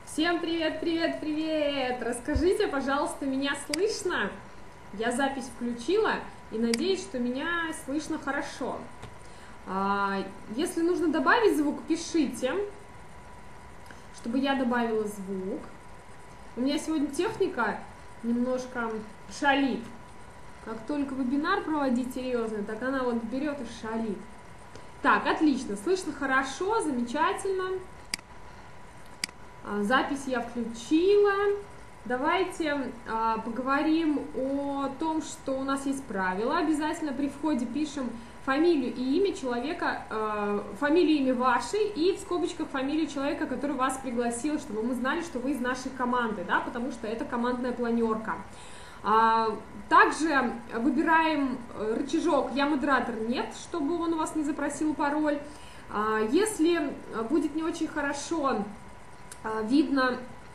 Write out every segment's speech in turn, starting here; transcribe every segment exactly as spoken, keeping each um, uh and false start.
Всем привет, привет, привет! Расскажите, пожалуйста, меня слышно? Я запись включила и надеюсь, что меня слышно хорошо. Если нужно добавить звук, пишите, чтобы я добавила звук. У меня сегодня техника немножко шалит. Как только вебинар проводить серьезный, так она вот берет и шалит. Так, отлично, слышно хорошо, замечательно. Запись я включила. Давайте а, поговорим о том, что у нас есть правила. Обязательно при входе пишем фамилию и имя человека, э, фамилию и имя вашей, и в скобочках фамилию человека, который вас пригласил, чтобы мы знали, что вы из нашей команды, да, потому что это командная планерка. А, также выбираем рычажок «Я модератор», «Нет», чтобы он у вас не запросил пароль. А, если будет не очень хорошо а, видно,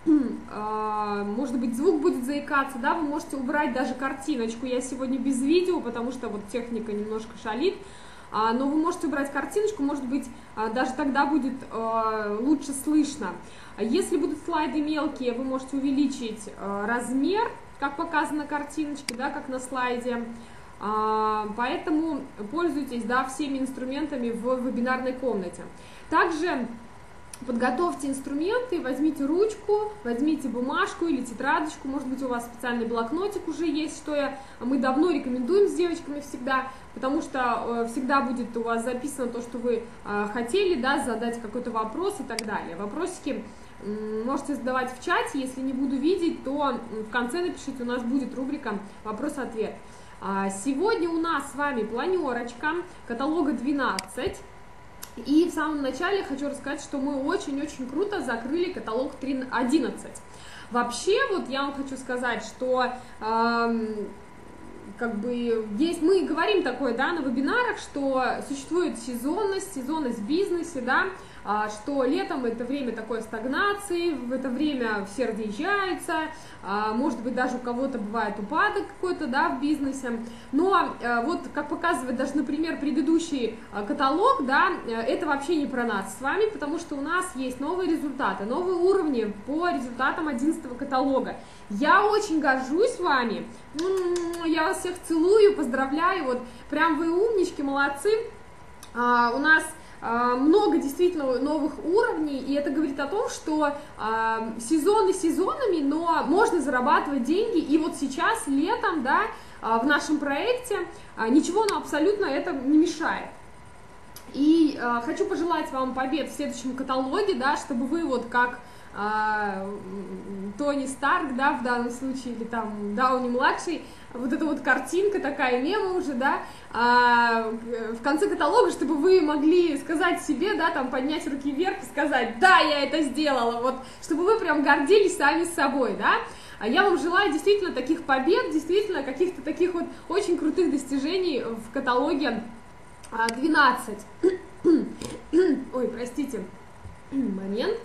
а, может быть, звук будет заикаться, да, вы можете убрать даже картиночку. Я сегодня без видео, потому что вот техника немножко шалит, а, но вы можете убрать картиночку, может быть, а, даже тогда будет а, лучше слышно. Если будут слайды мелкие, вы можете увеличить а, размер, как показано на картиночке, да, как на слайде. А, поэтому пользуйтесь, да, всеми инструментами в вебинарной комнате. Также подготовьте инструменты, возьмите ручку, возьмите бумажку или тетрадочку, может быть, у вас специальный блокнотик уже есть, что я, мы давно рекомендуем с девочками всегда, потому что э, всегда будет у вас записано то, что вы э, хотели, да, задать какой-то вопрос и так далее. Вопросики э, можете задавать в чате, если не буду видеть, то в конце напишите, у нас будет рубрика «Вопрос-ответ». А сегодня у нас с вами планерочка каталога двенадцать. И в самом начале хочу рассказать, что мы очень-очень круто закрыли каталог одиннадцать. Вообще, вот я вам хочу сказать, что э, как бы есть, мы говорим такое, да, на вебинарах, что существует сезонность, сезонность в бизнесе, да, э, что летом это время такой стагнации, в это время все разъезжаются, э, может быть, даже у кого-то бывает упадок какой-то, да, в бизнесе. Но э, вот, как показывает даже, например, предыдущий э, каталог, да, э, это вообще не про нас с вами, потому что у нас есть новые результаты, новые уровни по результатам одиннадцатого каталога. Я очень горжусь вами, я вас всех целую, поздравляю, вот прям вы умнички, молодцы. А, у нас а, много действительно новых уровней, и это говорит о том, что а, сезоны сезонами, но можно зарабатывать деньги, и вот сейчас, летом, да, а, в нашем проекте а, ничего нам абсолютно это не мешает. И а, хочу пожелать вам побед в следующем каталоге, да, чтобы вы вот как а, Тони Старк, да, в данном случае, или там Дауни-младший, вот эта вот картинка такая, мема уже, да, а, в конце каталога, чтобы вы могли сказать себе, да, там, поднять руки вверх и сказать, да, я это сделала, вот, чтобы вы прям гордились сами собой, да. А я вам желаю действительно таких побед, действительно каких-то таких вот очень крутых достижений в каталоге двенадцать. Ой, простите, момент.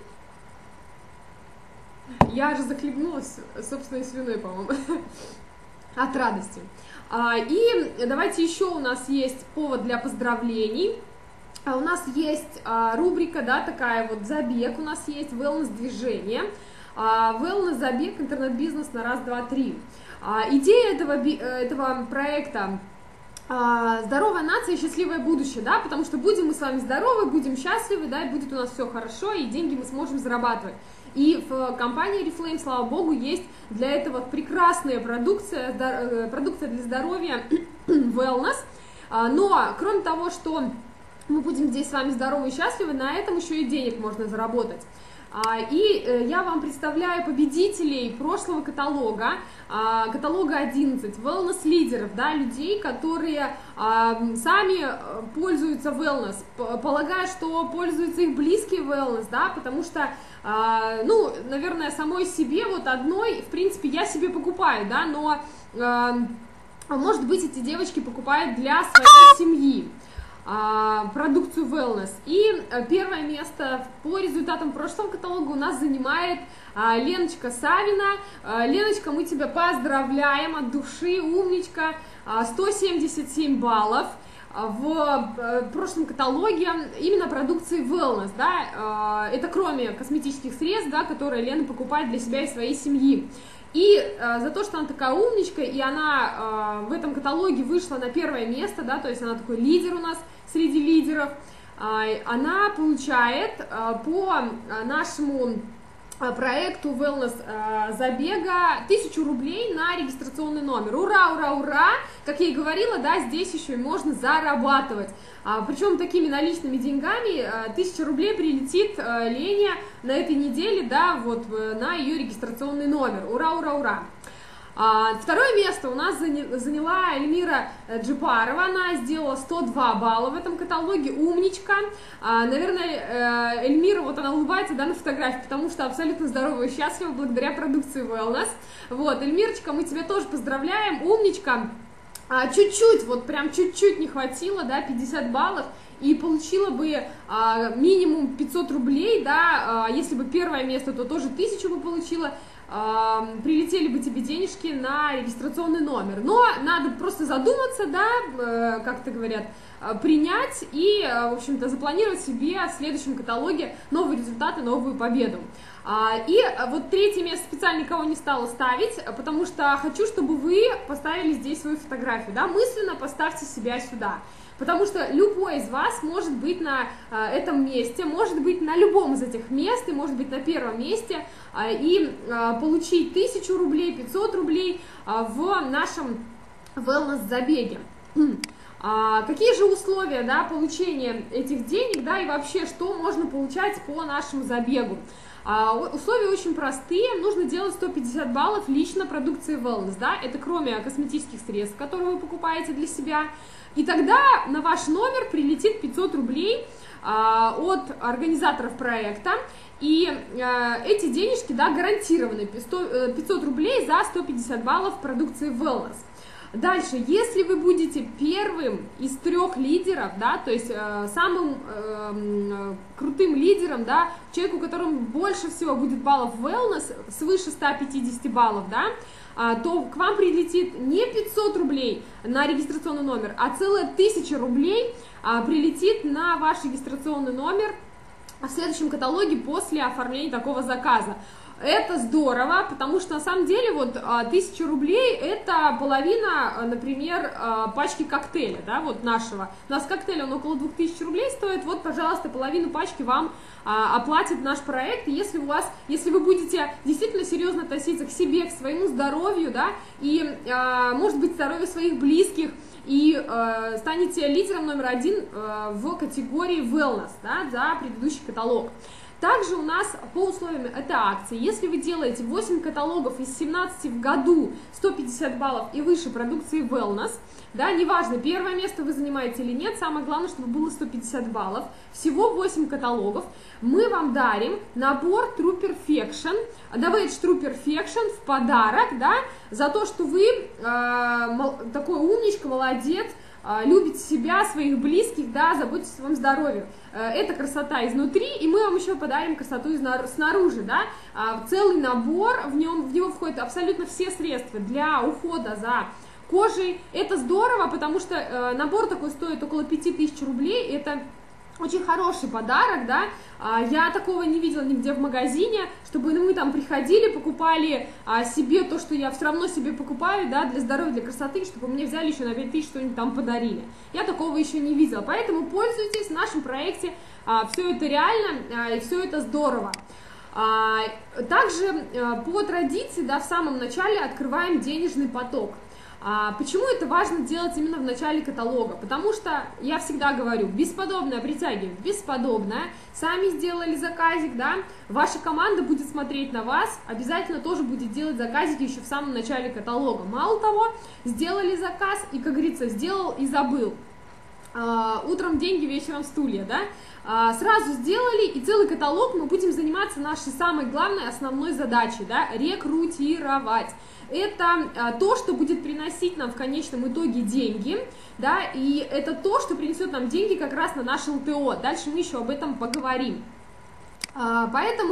Я же захлебнулась собственной слюной, по-моему, от радости. И давайте еще у нас есть повод для поздравлений. У нас есть рубрика, да, такая вот забег, у нас есть wellness-движение, wellness-забег, интернет-бизнес на раз, два, три. Идея этого, этого проекта здоровая нация и счастливое будущее, да, потому что будем мы с вами здоровы, будем счастливы, да, и будет у нас все хорошо, и деньги мы сможем зарабатывать. И в компании Oriflame, слава богу, есть для этого прекрасная продукция, продукция для здоровья, wellness. Но, кроме того, что мы будем здесь с вами здоровы и счастливы, на этом еще и денег можно заработать. И я вам представляю победителей прошлого каталога, каталога одиннадцать, wellness-лидеров, да, людей, которые сами пользуются wellness, полагаю, что пользуются их близкие wellness, да, потому что, ну, наверное, самой себе, вот одной, в принципе, я себе покупаю, да, но, может быть, эти девочки покупают для своей семьи продукцию wellness. И первое место по результатам прошлого каталога у нас занимает Леночка Савина. Леночка, мы тебя поздравляем от души, умничка, сто семьдесят семь баллов. в прошлом каталоге именно продукции wellness, да, это кроме косметических средств, да, которые Лена покупает для себя и своей семьи. И э, за то, что она такая умничка, и она э, в этом каталоге вышла на первое место, да, то есть она такой лидер у нас среди лидеров, э, она получает э, по нашему проекту wellness э, забега тысячу рублей на регистрационный номер. Ура, ура, ура! Как я и говорила, да, здесь еще и можно зарабатывать. А, причем такими наличными деньгами тысяча рублей прилетит э, Лене на этой неделе, да, вот на ее регистрационный номер. Ура, ура, ура! А, второе место у нас заняла Эльмира Джипарова, она сделала сто два балла в этом каталоге, умничка. А, наверное, Эльмира, вот она улыбается, да, на фотографии, потому что абсолютно здорова и счастлива благодаря продукции wellness. Вот, Эльмирочка, мы тебя тоже поздравляем, умничка. А, чуть-чуть, вот прям чуть-чуть не хватило, да, пятьдесят баллов, и получила бы а, минимум пятьсот рублей, да, а, если бы первое место, то тоже тысячу бы получила. Прилетели бы тебе денежки на регистрационный номер. Но надо просто задуматься, да, как это говорят, принять и, в общем-то, запланировать себе в следующем каталоге новые результаты, новую победу. И вот третье место специально никого не стала ставить, потому что хочу, чтобы вы поставили здесь свою фотографию, да, мысленно поставьте себя сюда. Потому что любой из вас может быть на э, этом месте, может быть на любом из этих мест, и может быть на первом месте, э, и э, получить тысячу рублей, пятьсот рублей э, в нашем wellness-забеге. А, какие же условия, да, получения этих денег, да, и вообще, что можно получать по нашему забегу? А, условия очень простые, нужно делать сто пятьдесят баллов лично продукции wellness, да, это кроме косметических средств, которые вы покупаете для себя. И тогда на ваш номер прилетит пятьсот рублей а, от организаторов проекта, и а, эти денежки, да, гарантированы, пятьсот рублей за сто пятьдесят баллов продукции wellness. Дальше, если вы будете первым из трех лидеров, да, то есть э, самым э, крутым лидером, да, человеку, у которого больше всего будет баллов wellness, свыше ста пятидесяти баллов, да, э, то к вам прилетит не пятьсот рублей на регистрационный номер, а целая тысяча рублей э, прилетит на ваш регистрационный номер в следующем каталоге после оформления такого заказа. Это здорово, потому что на самом деле вот тысяча рублей это половина, например, пачки коктейля, да, вот нашего. У нас коктейль, он около двух тысяч рублей стоит, вот, пожалуйста, половину пачки вам а, оплатит наш проект. И если у вас, если вы будете действительно серьезно относиться к себе, к своему здоровью, да, и, а, может быть, здоровью своих близких, и э, станете лидером номер один э, в категории wellness, да, за предыдущий каталог. Также у нас по условиям этой акции, если вы делаете восемь каталогов из семнадцати в году, сто пятьдесят баллов и выше продукции wellness, да, неважно, первое место вы занимаете или нет, самое главное, чтобы было сто пятьдесят баллов, всего восемь каталогов, мы вам дарим набор True Perfection, Advantage True Perfection в подарок, да, за то, что вы э, такой умничка, молодец, любите себя, своих близких, да, заботитесь о своем здоровье. Это красота изнутри, и мы вам еще подарим красоту снаружи, да, целый набор, в нем, в него входят абсолютно все средства для ухода за кожей. Это здорово, потому что набор такой стоит около пяти тысяч рублей, это очень хороший подарок, да, я такого не видела нигде в магазине, чтобы мы там приходили, покупали себе то, что я все равно себе покупаю, да, для здоровья, для красоты, чтобы мне взяли еще на пять тысяч что-нибудь там подарили. Я такого еще не видела, поэтому пользуйтесь, в нашем проекте все это реально и все это здорово. Также по традиции, да, в самом начале открываем денежный поток. А почему это важно делать именно в начале каталога? Потому что, я всегда говорю, бесподобное притягивает бесподобное, сами сделали заказик, да, ваша команда будет смотреть на вас, обязательно тоже будет делать заказики еще в самом начале каталога. Мало того, сделали заказ и, как говорится, сделал и забыл. А, утром деньги, вечером стулья, да, а, сразу сделали, и целый каталог мы будем заниматься нашей самой главной основной задачей, да, рекрутировать. Это а, то, что будет приносить нам в конечном итоге деньги, да, и это то, что принесет нам деньги как раз на наше эл тэ о. Дальше мы еще об этом поговорим. А, поэтому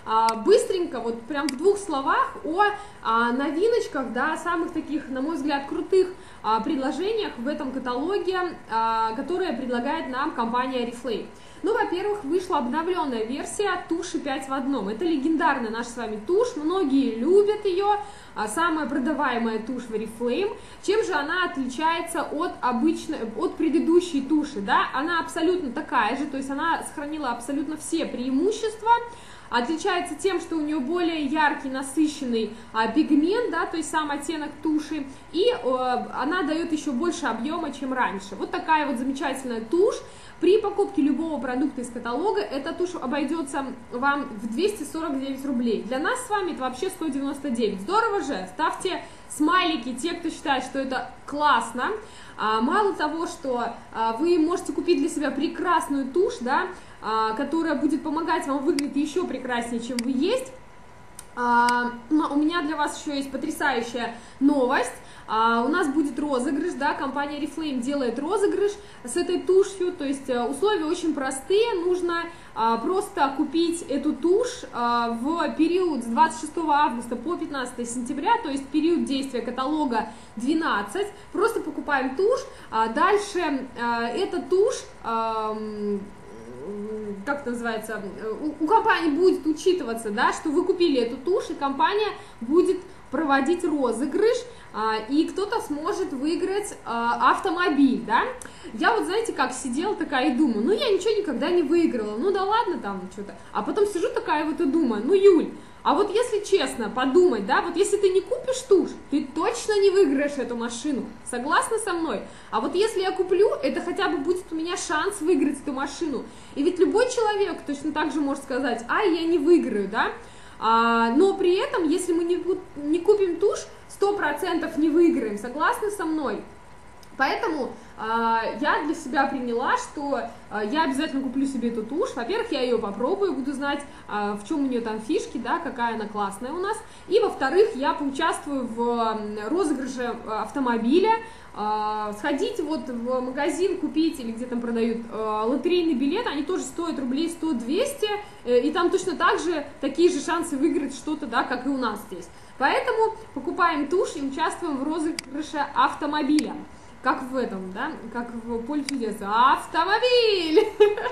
а, быстренько, вот прям в двух словах о а, новиночках, да, самых таких, на мой взгляд, крутых а, предложениях в этом каталоге, а, которые предлагает нам компания Oriflame. Ну, во-первых, вышла обновленная версия туши пять в одном. Это легендарная наша с вами тушь, многие любят ее, самая продаваемая тушь в Oriflame. Чем же она отличается от обычной, от предыдущей туши, да? Она абсолютно такая же, то есть она сохранила абсолютно все преимущества. Отличается тем, что у нее более яркий, насыщенный а, пигмент, да, то есть сам оттенок туши, и а, она дает еще больше объема, чем раньше. Вот такая вот замечательная тушь. При покупке любого продукта из каталога эта тушь обойдется вам в двести сорок девять рублей. Для нас с вами это вообще сто девяносто девять. Здорово же! Ставьте смайлики, те, кто считает, что это классно. А, мало того, что а, вы можете купить для себя прекрасную тушь, да, а, которая будет помогать вам выглядеть еще прекраснее, чем вы есть. А, у меня для вас еще есть потрясающая новость. А, у нас будет розыгрыш, да, компания Oriflame делает розыгрыш с этой тушью, то есть условия очень простые, нужно а, просто купить эту тушь а, в период с двадцать шестого августа по пятнадцатое сентября, то есть период действия каталога двенадцать, просто покупаем тушь, а дальше а, эта тушь... А, как это называется, у, у компании будет учитываться, да, что вы купили эту тушь, и компания будет проводить розыгрыш, а, и кто-то сможет выиграть а, автомобиль, да. Я вот, знаете, как сидела такая и думаю, ну я ничего никогда не выиграла, ну да ладно там что-то, а потом сижу такая вот и думаю, ну Юль, а вот если честно подумать, да, вот если ты не купишь тушь, ты точно не выиграешь эту машину, согласна со мной? А вот если я куплю, это хотя бы будет у меня шанс выиграть эту машину. И ведь любой человек точно так же может сказать, ай, я не выиграю, да, а, но при этом, если мы не, не купим тушь, сто процентов не выиграем, согласны со мной? Поэтому э, я для себя приняла, что э, я обязательно куплю себе эту тушь. Во-первых, я ее попробую, буду знать, э, в чем у нее там фишки, да, какая она классная у нас. И, во-вторых, я поучаствую в розыгрыше автомобиля. Э, сходите вот в магазин, купить или где там продают э, лотерейный билет, они тоже стоят рублей сто-двести, э, и там точно так же такие же шансы выиграть что-то, да, как и у нас здесь. Поэтому покупаем тушь и участвуем в розыгрыше автомобиля. Как в этом, да, как в «Поле чудес». Автомобиль!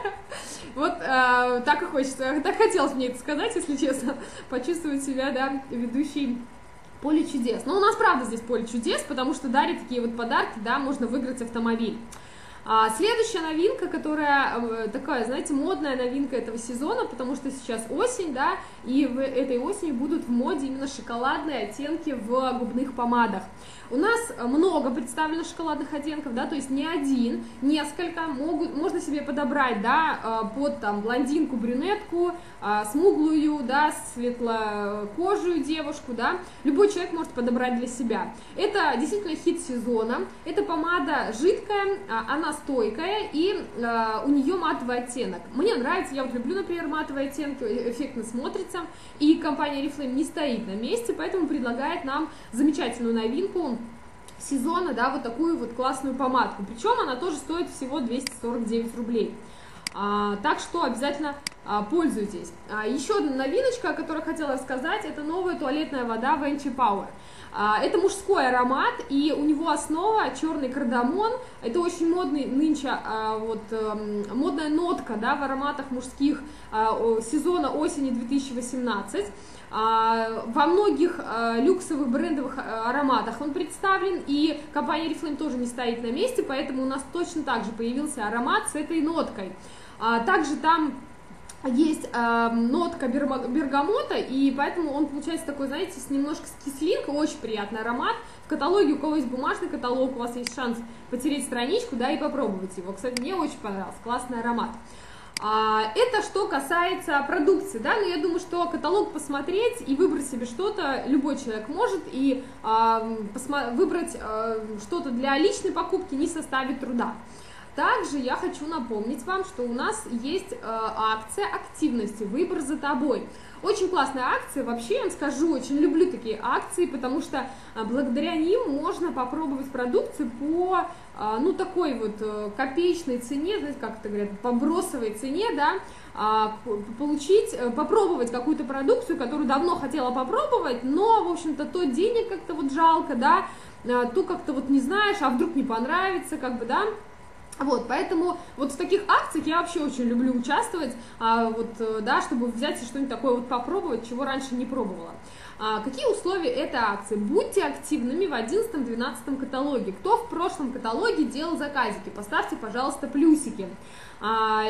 Вот э, так и хочется, так хотелось мне это сказать, если честно, почувствовать себя, да, ведущей «Поле чудес». Но у нас правда здесь «Поле чудес», потому что дарят такие вот подарки, да, можно выиграть автомобиль. А следующая новинка, которая э, такая, знаете, модная новинка этого сезона, потому что сейчас осень, да, и в этой осенью будут в моде именно шоколадные оттенки в губных помадах. У нас много представлено шоколадных оттенков, да, то есть не один, несколько, могут, можно себе подобрать, да, под там блондинку, брюнетку, смуглую, да, светлокожую девушку, да, любой человек может подобрать для себя. Это действительно хит сезона, эта помада жидкая, она стойкая, и у нее матовый оттенок. Мне нравится, я вот люблю, например, матовые оттенки, эффектно смотрится, и компания Oriflame не стоит на месте, поэтому предлагает нам замечательную новинку сезона, да, вот такую вот классную помадку. Причем она тоже стоит всего двести сорок девять рублей. А, так что обязательно а, пользуйтесь. А, еще одна новиночка, о которой хотела рассказать, это новая туалетная вода Venti Power. А, это мужской аромат, и у него основа черный кардамон. Это очень модный нынче, а, вот, а, модная нотка, да, в ароматах мужских а, сезона осени две тысячи восемнадцать. Во многих люксовых брендовых ароматах он представлен, и компания Oriflame тоже не стоит на месте, поэтому у нас точно так же появился аромат с этой ноткой. Также там есть нотка бергамота, и поэтому он получается такой, знаете, с немножко с кислинкой, очень приятный аромат. В каталоге, у кого есть бумажный каталог, у вас есть шанс потереть страничку, да, и попробовать его. Кстати, мне очень понравился, классный аромат. Это что касается продукции, да, но я думаю, что каталог посмотреть и выбрать себе что-то любой человек может, и э, выбрать э, что-то для личной покупки не составит труда. Также я хочу напомнить вам, что у нас есть э, акция активности «Выбор за тобой». Очень классная акция, вообще я вам скажу, очень люблю такие акции, потому что э, благодаря ним можно попробовать продукцию по, э, ну, такой вот э, копеечной цене, знаете, как это говорят, по бросовой цене, да, э, получить, э, попробовать какую-то продукцию, которую давно хотела попробовать, но, в общем-то, то денег как-то вот жалко, да, э, то как-то вот не знаешь, а вдруг не понравится, как бы, да. Вот, поэтому вот в таких акциях я вообще очень люблю участвовать, а, вот, да, чтобы взять и что-нибудь такое вот попробовать, чего раньше не пробовала. А, какие условия этой акции? Будьте активными в одиннадцатом-двенадцатом каталоге. Кто в прошлом каталоге делал заказики? Поставьте, пожалуйста, плюсики. А,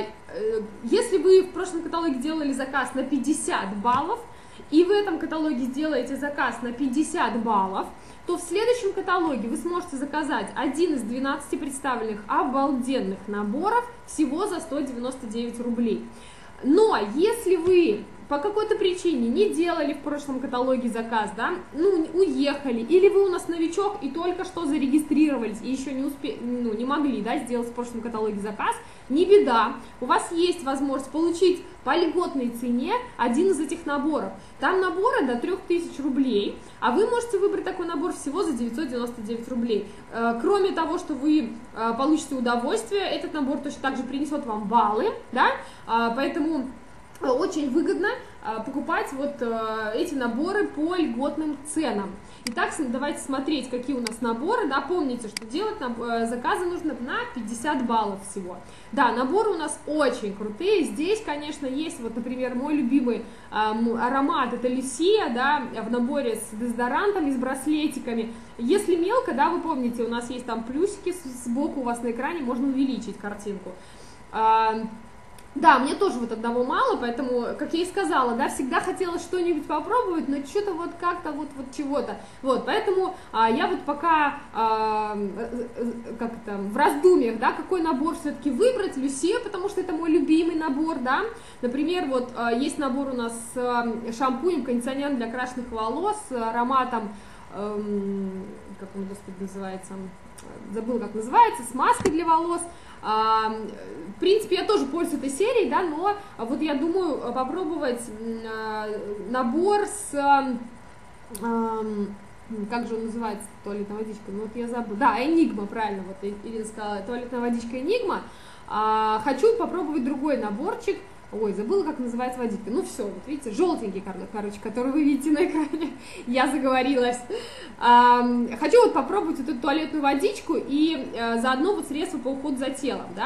если вы в прошлом каталоге делали заказ на пятьдесят баллов, и в этом каталоге сделаете заказ на пятьдесят баллов, то в следующем каталоге вы сможете заказать один из двенадцати представленных обалденных наборов всего за сто девяносто девять рублей. Но если вы по какой-то причине не делали в прошлом каталоге заказ, да, ну, уехали, или вы у нас новичок и только что зарегистрировались и еще не успели, ну, не могли, да, сделать в прошлом каталоге заказ, не беда, у вас есть возможность получить по льготной цене один из этих наборов. Там наборы до трёх тысяч рублей, а вы можете выбрать такой набор всего за девятьсот девяносто девять рублей. Кроме того, что вы получите удовольствие, этот набор точно так же принесет вам баллы, да, поэтому очень выгодно покупать вот эти наборы по льготным ценам. Итак, давайте смотреть, какие у нас наборы. Да, помните, что делать заказы нужно на пятьдесят баллов всего. Да, наборы у нас очень крутые. Здесь, конечно, есть, вот, например, мой любимый аромат, это Люсия, да, в наборе с дезодорантами, с браслетиками. Если мелко, да, вы помните, у нас есть там плюсики сбоку у вас на экране, можно увеличить картинку. Да, мне тоже вот одного мало, поэтому, как я и сказала, да, всегда хотела что-нибудь попробовать, но что-то вот как-то вот, вот чего-то. Вот, поэтому а, я вот пока, а, как это, в раздумьях, да, какой набор все-таки выбрать, Люсия, потому что это мой любимый набор, да. Например, вот а, есть набор у нас с а, шампунем, кондиционером для крашеных волос, с ароматом, а, как он, господи, называется, забыла, как называется, с маской для волос. В принципе, я тоже пользуюсь этой серией, да, но вот я думаю попробовать набор с, как же он называется, туалетная водичка, ну вот я забыла, да, Энигма, правильно, вот Ирина сказала, туалетная водичка Энигма. Хочу попробовать другой наборчик. Ой, забыла, как называется водичка. Ну все, вот видите, желтенький, короче, который вы видите на экране. Я заговорилась. А, хочу вот попробовать эту туалетную водичку и а, заодно вот средства по уходу за телом, да.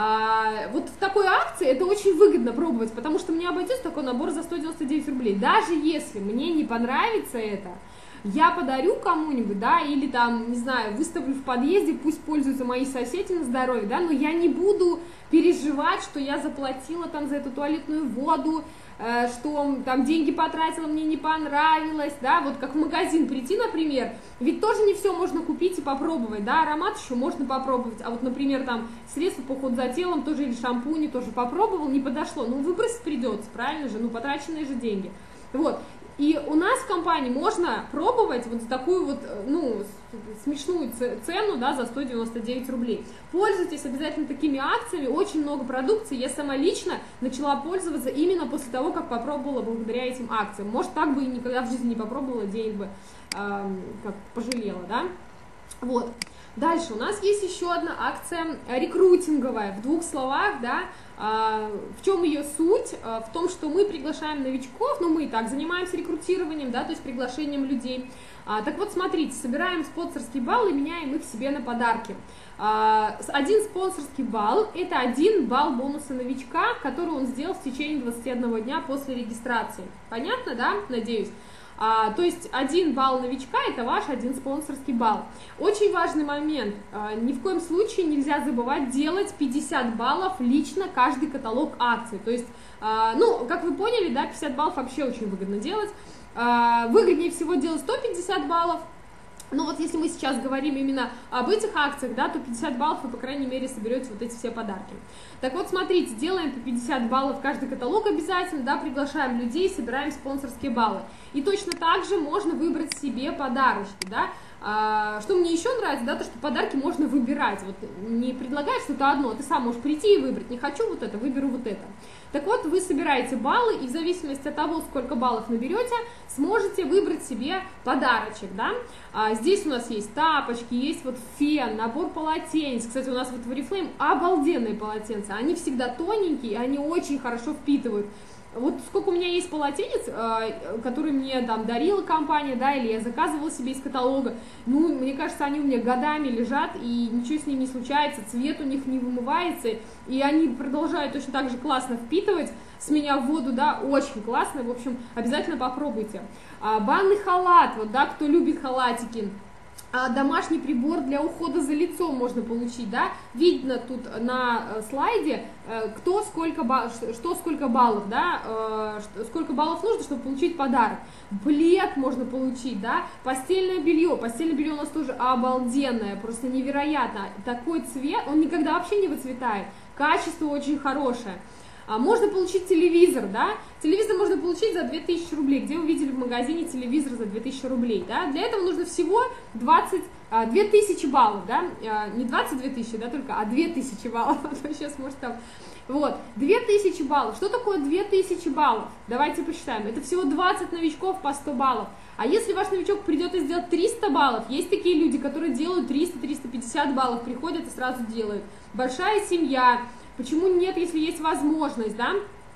А, вот в такой акции это очень выгодно пробовать, потому что мне обойдется такой набор за сто девяносто девять рублей. Даже если мне не понравится это, я подарю кому-нибудь, да, или там, не знаю, выставлю в подъезде, пусть пользуются мои соседи на здоровье, да, но я не буду переживать, что я заплатила там за эту туалетную воду, э, что там деньги потратила, мне не понравилось, да, вот как в магазин прийти, например, ведь тоже не все можно купить и попробовать, да, аромат еще можно попробовать, а вот, например, там средства по уходу за телом, тоже или шампуни, тоже попробовал, не подошло, ну, выбросить придется, правильно же, ну, потраченные же деньги, вот. И у нас в компании можно пробовать вот за такую вот, ну, смешную цену, да, за сто девяносто девять рублей. Пользуйтесь обязательно такими акциями, очень много продукции. Я сама лично начала пользоваться именно после того, как попробовала благодаря этим акциям. Может, так бы и никогда в жизни не попробовала, денег бы э, как пожалела, да. Вот. Дальше у нас есть еще одна акция рекрутинговая, в двух словах, да. В чем ее суть? В том, что мы приглашаем новичков, ну мы и так занимаемся рекрутированием, да, то есть приглашением людей. Так вот, смотрите, собираем спонсорский балл и меняем их себе на подарки. Один спонсорский балл – это один балл бонуса новичка, который он сделал в течение двадцати одного дня после регистрации. Понятно, да? Надеюсь. А, то есть один балл новичка – это ваш один спонсорский балл. Очень важный момент, а, ни в коем случае нельзя забывать делать пятьдесят баллов лично каждый каталог акций. То есть, а, ну, как вы поняли, да, пятьдесят баллов вообще очень выгодно делать. А, выгоднее всего делать сто пятьдесят баллов. Но вот если мы сейчас говорим именно об этих акциях, да, то пятьдесят баллов вы, по крайней мере, соберете вот эти все подарки. Так вот, смотрите, делаем по пятьдесят баллов каждый каталог обязательно, да, приглашаем людей, собираем спонсорские баллы. И точно так же можно выбрать себе подарочки, да. А, что мне еще нравится, да, то, что подарки можно выбирать, вот не предлагать что-то одно, ты сам можешь прийти и выбрать, не хочу вот это, выберу вот это. Так вот, вы собираете баллы, и в зависимости от того, сколько баллов наберете, сможете выбрать себе подарочек, да. А, здесь у нас есть тапочки, есть вот фен, набор полотенец. Кстати, у нас вот в Oriflame обалденные полотенца, они всегда тоненькие, они очень хорошо впитывают. Вот сколько у меня есть полотенец, которые мне там дарила компания, да, или я заказывала себе из каталога, ну, мне кажется, они у меня годами лежат, и ничего с ними не случается, цвет у них не вымывается, и они продолжают точно так же классно впитывать с меня в воду, да, очень классно, в общем, обязательно попробуйте. Банный халат, вот, да, кто любит халатики. А домашний прибор для ухода за лицом можно получить, да, видно тут на слайде, кто сколько баллов, что сколько баллов, да, сколько баллов нужно, чтобы получить подарок. Плед можно получить, да, постельное белье, постельное белье у нас тоже обалденное, просто невероятно, такой цвет, он никогда вообще не выцветает, качество очень хорошее. Можно получить телевизор, да, телевизор можно получить за две тысячи рублей, где вы видели в магазине телевизор за две тысячи рублей, да, для этого нужно всего двадцать, две тысячи баллов, да, не двадцать две тысячи, да, только, а две тысячи баллов, а то сейчас может там, вот, две тысячи баллов, что такое две тысячи баллов, давайте посчитаем, это всего двадцать новичков по сто баллов, а если ваш новичок придет и сделает триста баллов, есть такие люди, которые делают триста — триста пятьдесят баллов, приходят и сразу делают, большая семья. Почему нет, если есть возможность, да,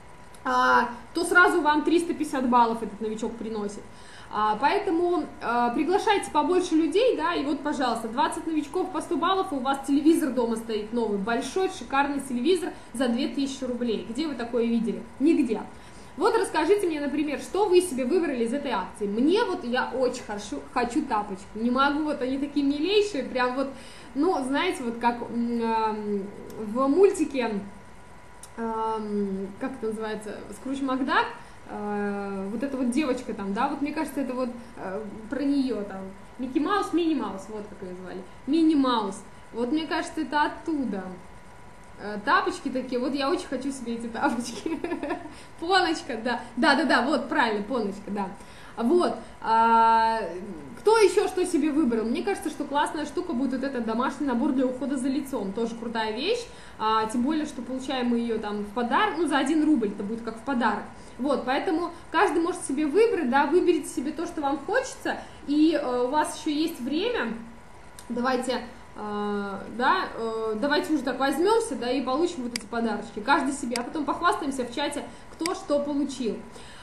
а, то сразу вам триста пятьдесят баллов этот новичок приносит. А, поэтому а, приглашайте побольше людей, да, и вот, пожалуйста, двадцать новичков по сто баллов, и у вас телевизор дома стоит новый, большой, шикарный телевизор за две тысячи рублей. Где вы такое видели? Нигде. Вот расскажите мне, например, что вы себе выбрали из этой акции. Мне вот, я очень хочу, хочу тапочки, не могу, вот они такие милейшие, прям вот, ну, знаете, вот как э, в мультике, э, как это называется, Скрудж Макдак, э, вот эта вот девочка там, да, вот мне кажется, это вот э, про нее там, Микки Маус, Мини Маус, вот как ее звали, Мини Маус, вот мне кажется, это оттуда. Тапочки такие, вот я очень хочу себе эти тапочки. Поночка, да, да-да-да, вот, правильно, поночка, да. Вот, а, кто еще что себе выбрал? Мне кажется, что классная штука будет вот этот домашний набор для ухода за лицом, тоже крутая вещь, а, тем более, что получаем мы ее там в подарок, ну, за один рубль, это будет как в подарок. Вот, поэтому каждый может себе выбрать, да, выберите себе то, что вам хочется, и а, у вас еще есть время, давайте... Uh, да, uh, давайте уже так возьмемся, да, и получим вот эти подарочки, каждый себе, а потом похвастаемся в чате, кто что получил.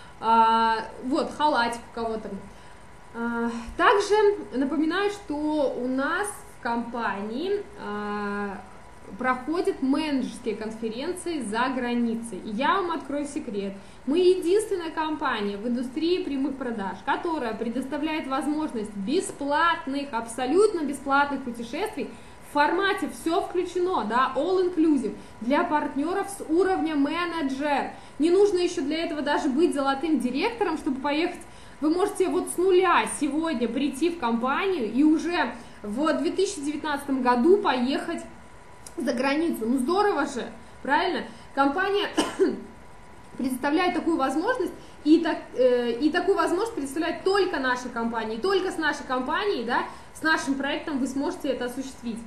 Uh, вот, халатик у кого-то. Uh, также напоминаю, что у нас в компании uh, проходят менеджерские конференции за границей. И я вам открою секрет. Мы единственная компания в индустрии прямых продаж, которая предоставляет возможность бесплатных, абсолютно бесплатных путешествий в формате «все включено», да, all inclusive, для партнеров с уровня менеджер. Не нужно еще для этого даже быть золотым директором, чтобы поехать. Вы можете вот с нуля сегодня прийти в компанию и уже в две тысячи девятнадцатом году поехать за границу. Ну здорово же, правильно? Компания предоставляет такую возможность, и, так, э, и такую возможность предоставляет только наша компания. И только с нашей компанией, да, с нашим проектом вы сможете это осуществить.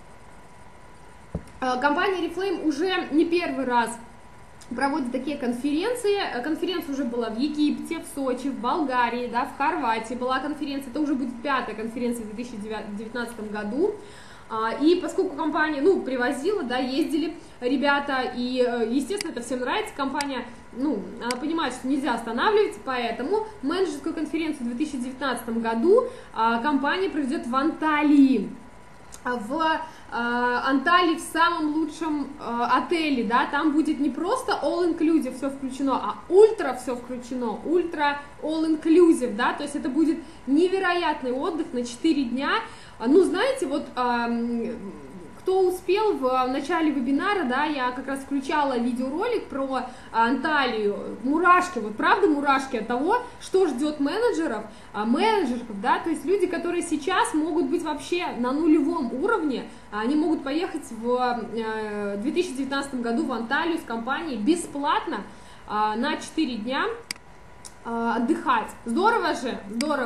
Э, компания Oriflame уже не первый раз проводит такие конференции. Конференция уже была в Египте, в Сочи, в Болгарии, да, в Хорватии была конференция. Это уже будет пятая конференция в две тысячи девятнадцатом году. И поскольку компания, ну, привозила, да, ездили ребята, и, естественно, это всем нравится, компания, ну, она понимает, что нельзя останавливаться, поэтому менеджерскую конференцию в две тысячи девятнадцатом году компания проведет в Анталии. В Анталии, в самом лучшем отеле, да, там будет не просто all-inclusive все включено, а ультра все включено, ультра all-inclusive, да, то есть это будет невероятный отдых на четыре дня. Ну, знаете, вот кто успел в начале вебинара, да, я как раз включала видеоролик про Анталию, мурашки, вот правда мурашки от того, что ждет менеджеров, менеджеров, да, то есть люди, которые сейчас могут быть вообще на нулевом уровне, они могут поехать в две тысячи девятнадцатом году в Анталию с компанией бесплатно на четыре дня отдыхать. Здорово же, здорово.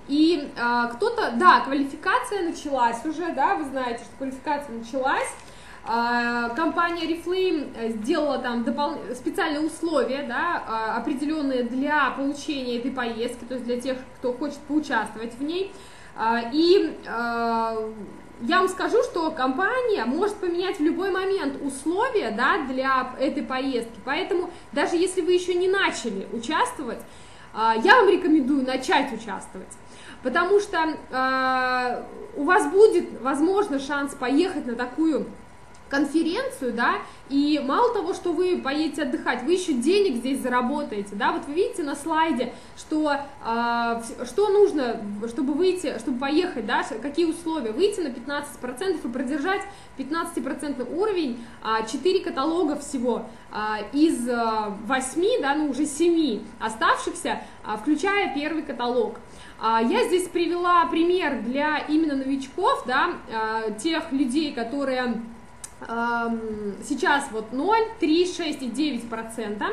И а, кто-то, да, квалификация началась уже, да, вы знаете, что квалификация началась. А, компания Reflame сделала там допол... специальные условия, да, определенные для получения этой поездки, то есть для тех, кто хочет поучаствовать в ней. А, и а, я вам скажу, что компания может поменять в любой момент условия, да, для этой поездки, поэтому даже если вы еще не начали участвовать, я вам рекомендую начать участвовать, потому что э, у вас будет, возможно, шанс поехать на такую конференцию, да, и мало того, что вы поедете отдыхать, вы еще денег здесь заработаете, да, вот вы видите на слайде, что, э, что нужно, чтобы выйти, чтобы поехать, да, какие условия, выйти на пятнадцать процентов и продержать пятнадцатипроцентный уровень, четыре каталога всего из восьми, да, ну уже семи оставшихся, включая первый каталог. Я здесь привела пример для именно новичков, да, тех людей, которые сейчас вот ноль, три, шесть и девять процентов.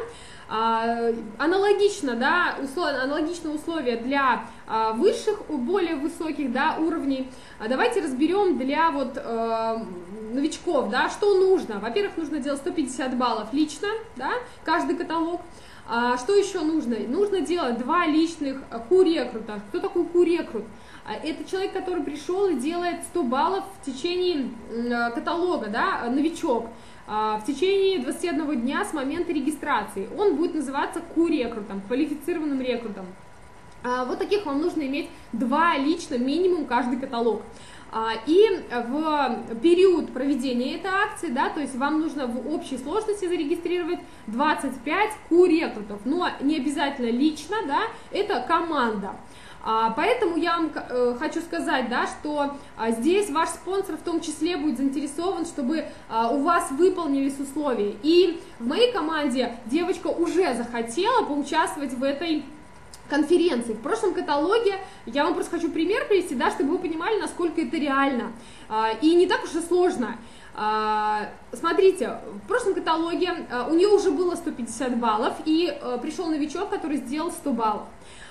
Аналогично, да, условия, аналогичные условия для а, высших, более высоких, да, уровней. А давайте разберем для вот э, новичков, да, что нужно. Во-первых, нужно делать сто пятьдесят баллов лично, да, каждый каталог. А, что еще нужно? Нужно делать два личных ку-рекрута. Кто такой ку-рекрут? Это человек, который пришел и делает сто баллов в течение э, каталога, да, новичок. В течение двадцати одного дня с момента регистрации. Он будет называться ку-рекрутом, квалифицированным рекрутом. Вот таких вам нужно иметь два лично, минимум каждый каталог. И в период проведения этой акции, да, то есть вам нужно в общей сложности зарегистрировать двадцать пять ку-рекрутов, но не обязательно лично, да, это команда. Поэтому я вам хочу сказать, да, что здесь ваш спонсор в том числе будет заинтересован, чтобы у вас выполнились условия. И в моей команде девочка уже захотела поучаствовать в этой конференции. В прошлом каталоге, я вам просто хочу пример привести, да, чтобы вы понимали, насколько это реально. И не так уж и сложно. Смотрите, в прошлом каталоге у нее уже было сто пятьдесят баллов, и пришел новичок, который сделал сто баллов.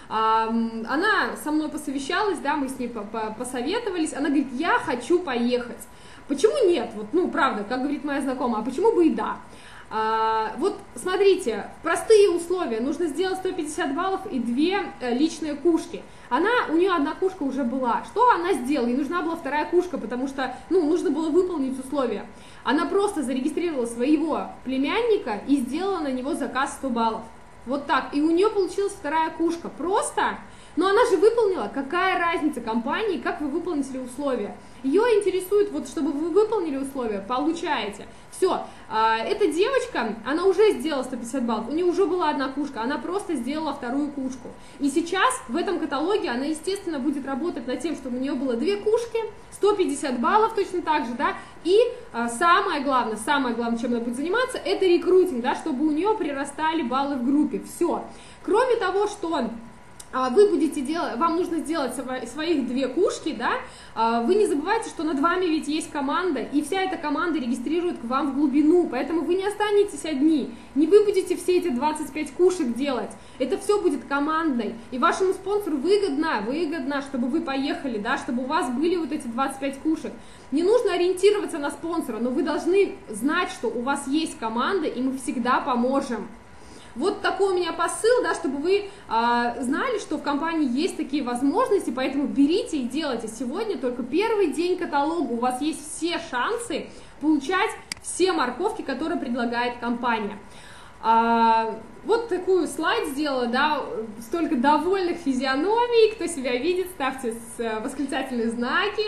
Она со мной посовещалась, да, мы с ней посоветовались, она говорит, я хочу поехать. Почему нет? Вот, ну, правда, как говорит моя знакомая, а почему бы и да? А, вот, смотрите, простые условия, нужно сделать сто пятьдесят баллов и две личные кушки. Она, у нее одна кушка уже была. Что она сделала? Ей нужна была вторая кушка, потому что, ну, нужно было выполнить условия. Она просто зарегистрировала своего племянника и сделала на него заказ сто баллов. Вот так. И у нее получилась вторая кушка. Просто, но она же выполнила. Какая разница компании, как вы выполнили условия? Ее интересует, вот чтобы вы выполнили условия, получаете. Все, эта девочка, она уже сделала сто пятьдесят баллов, у нее уже была одна кушка, она просто сделала вторую кушку. И сейчас в этом каталоге она, естественно, будет работать над тем, чтобы у нее было две кушки, сто пятьдесят баллов точно так же, да, и а, самое главное, самое главное, чем она будет заниматься, это рекрутинг, да, чтобы у нее прирастали баллы в группе. Все. Кроме того, что вы будете делать, вам нужно сделать своих две кушки, да, вы не забывайте, что над вами ведь есть команда, и вся эта команда регистрирует к вам в глубину, поэтому вы не останетесь одни, не вы будете все эти двадцать пять кушек делать, это все будет командой, и вашему спонсору выгодно, выгодно, чтобы вы поехали, да, чтобы у вас были вот эти двадцать пять кушек. Не нужно ориентироваться на спонсора, но вы должны знать, что у вас есть команда, и мы всегда поможем. Вот такой у меня посыл, да, чтобы вы а, знали, что в компании есть такие возможности, поэтому берите и делайте. Сегодня только первый день каталога, у вас есть все шансы получать все морковки, которые предлагает компания. А, вот такую слайд сделала, да, столько довольных физиономий, кто себя видит, ставьте с, восклицательные знаки.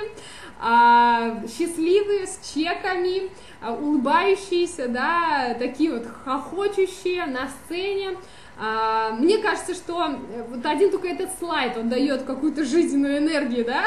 А, счастливые, с чеками, а, улыбающиеся, да, такие вот хохочущие на сцене. А, мне кажется, что вот один только этот слайд, он дает какую-то жизненную энергию, да.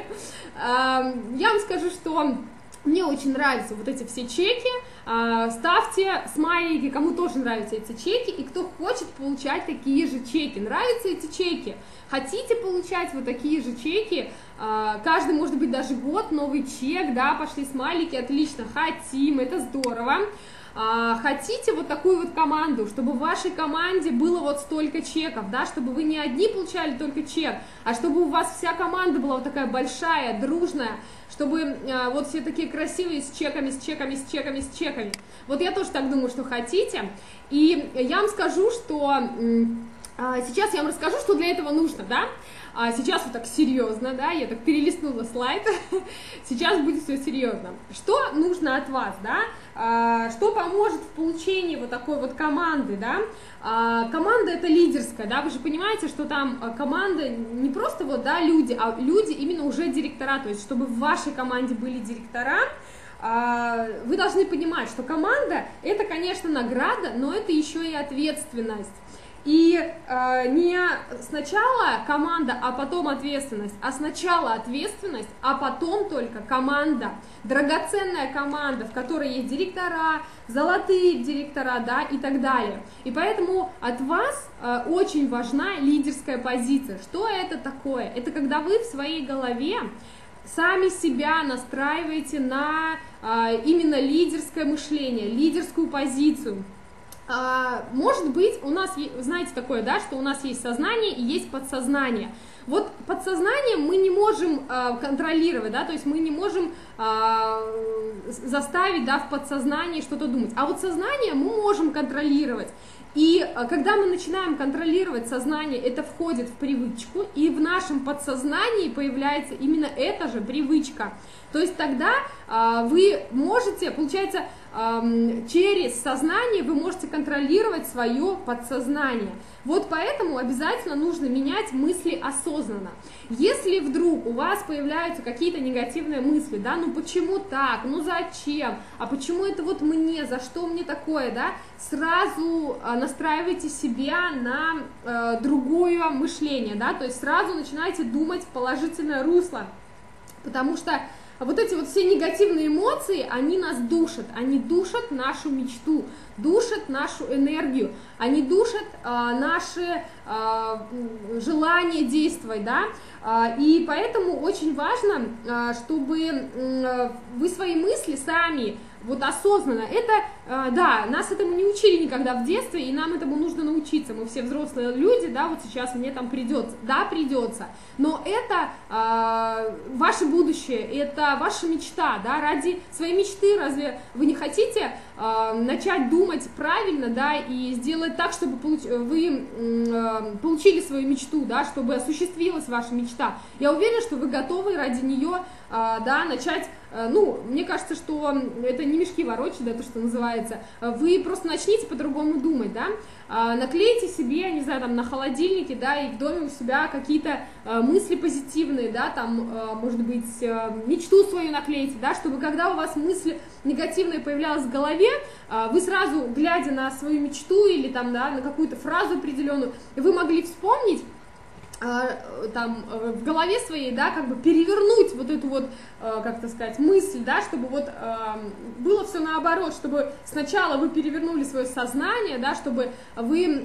А, я вам скажу, что мне очень нравятся вот эти все чеки, ставьте смайлики, кому тоже нравятся эти чеки, и кто хочет получать такие же чеки. Нравятся эти чеки? Хотите получать вот такие же чеки? Каждый, может быть, даже год новый чек, да, пошли смайлики, отлично, хотим, это здорово. а, хотите вот такую вот команду, чтобы в вашей команде было вот столько чеков, да, чтобы вы не одни получали только чек, а чтобы у вас вся команда была вот такая большая, дружная, чтобы а, вот все такие красивые с чеками, с чеками, с чеками, с чеками. Вот я тоже так думаю, что хотите. И я вам скажу, что а, сейчас я вам расскажу, что для этого нужно, да. А сейчас вот так серьезно, да, я так перелистнула слайд, сейчас будет все серьезно. Что нужно от вас, да, а, что поможет в получении вот такой вот команды, да, а, команда это лидерская, да, вы же понимаете, что там команда не просто вот, да, люди, а люди именно уже директора, то есть чтобы в вашей команде были директора, а, вы должны понимать, что команда это, конечно, награда, но это еще и ответственность. И э, не сначала команда, а потом ответственность, а сначала ответственность, а потом только команда, драгоценная команда, в которой есть директора, золотые директора, да, и так далее. И поэтому от вас э, очень важна лидерская позиция. Что это такое? Это когда вы в своей голове сами себя настраиваете на э, именно лидерское мышление, лидерскую позицию. Может быть, у нас, знаете такое, да, что у нас есть сознание и есть подсознание. Вот подсознание мы не можем э, контролировать, да, то есть мы не можем э, заставить, да, в подсознании что-то думать. А вот сознание мы можем контролировать. И э, когда мы начинаем контролировать сознание, это входит в привычку, и в нашем подсознании появляется именно эта же привычка. То есть тогда э, вы можете, получается, э, через сознание вы можете контролировать свое подсознание. Вот поэтому обязательно нужно менять мысли осознанно. Если вдруг у вас появляются какие-то негативные мысли, да, ну почему так, ну зачем, а почему это вот мне, за что мне такое, да, сразу э, настраивайте себя на э, другое мышление, да, то есть сразу начинайте думать в положительное русло, потому что вот эти вот все негативные эмоции, они нас душат, они душат нашу мечту, душат нашу энергию, они душат э, наши э, желания действовать, да, э, и поэтому очень важно, э, чтобы э, вы свои мысли сами, вот осознанно, это, э, да, нас этому не учили никогда в детстве, и нам этому нужно научиться, мы все взрослые люди, да, вот сейчас мне там придется, да, придется, но это э, ваше будущее, это ваша мечта, да, ради своей мечты, разве вы не хотите э, начать думать правильно, да, и сделать так, чтобы получ, вы э, получили свою мечту, да, чтобы осуществилась ваша мечта. Я уверена, что вы готовы ради нее, э, да, начать, э, ну, мне кажется, что это не мешки ворочать, да, то, что называется, вы просто начните по-другому думать, да, э, наклейте себе, не знаю, там, на холодильнике, да, и в доме у себя какие-то э, мысли позитивные, да, там, э, может быть, э, мечту свою наклейте, да, чтобы когда у вас мысли негативные появлялись в голове, э, вы сразу, глядя на свою мечту или там, да, на какую-то фразу определенную, вы могли вспомнить, там в голове своей, да, как бы перевернуть вот эту вот, как это сказать, мысль, да, чтобы вот было все наоборот, чтобы сначала вы перевернули свое сознание, да, чтобы вы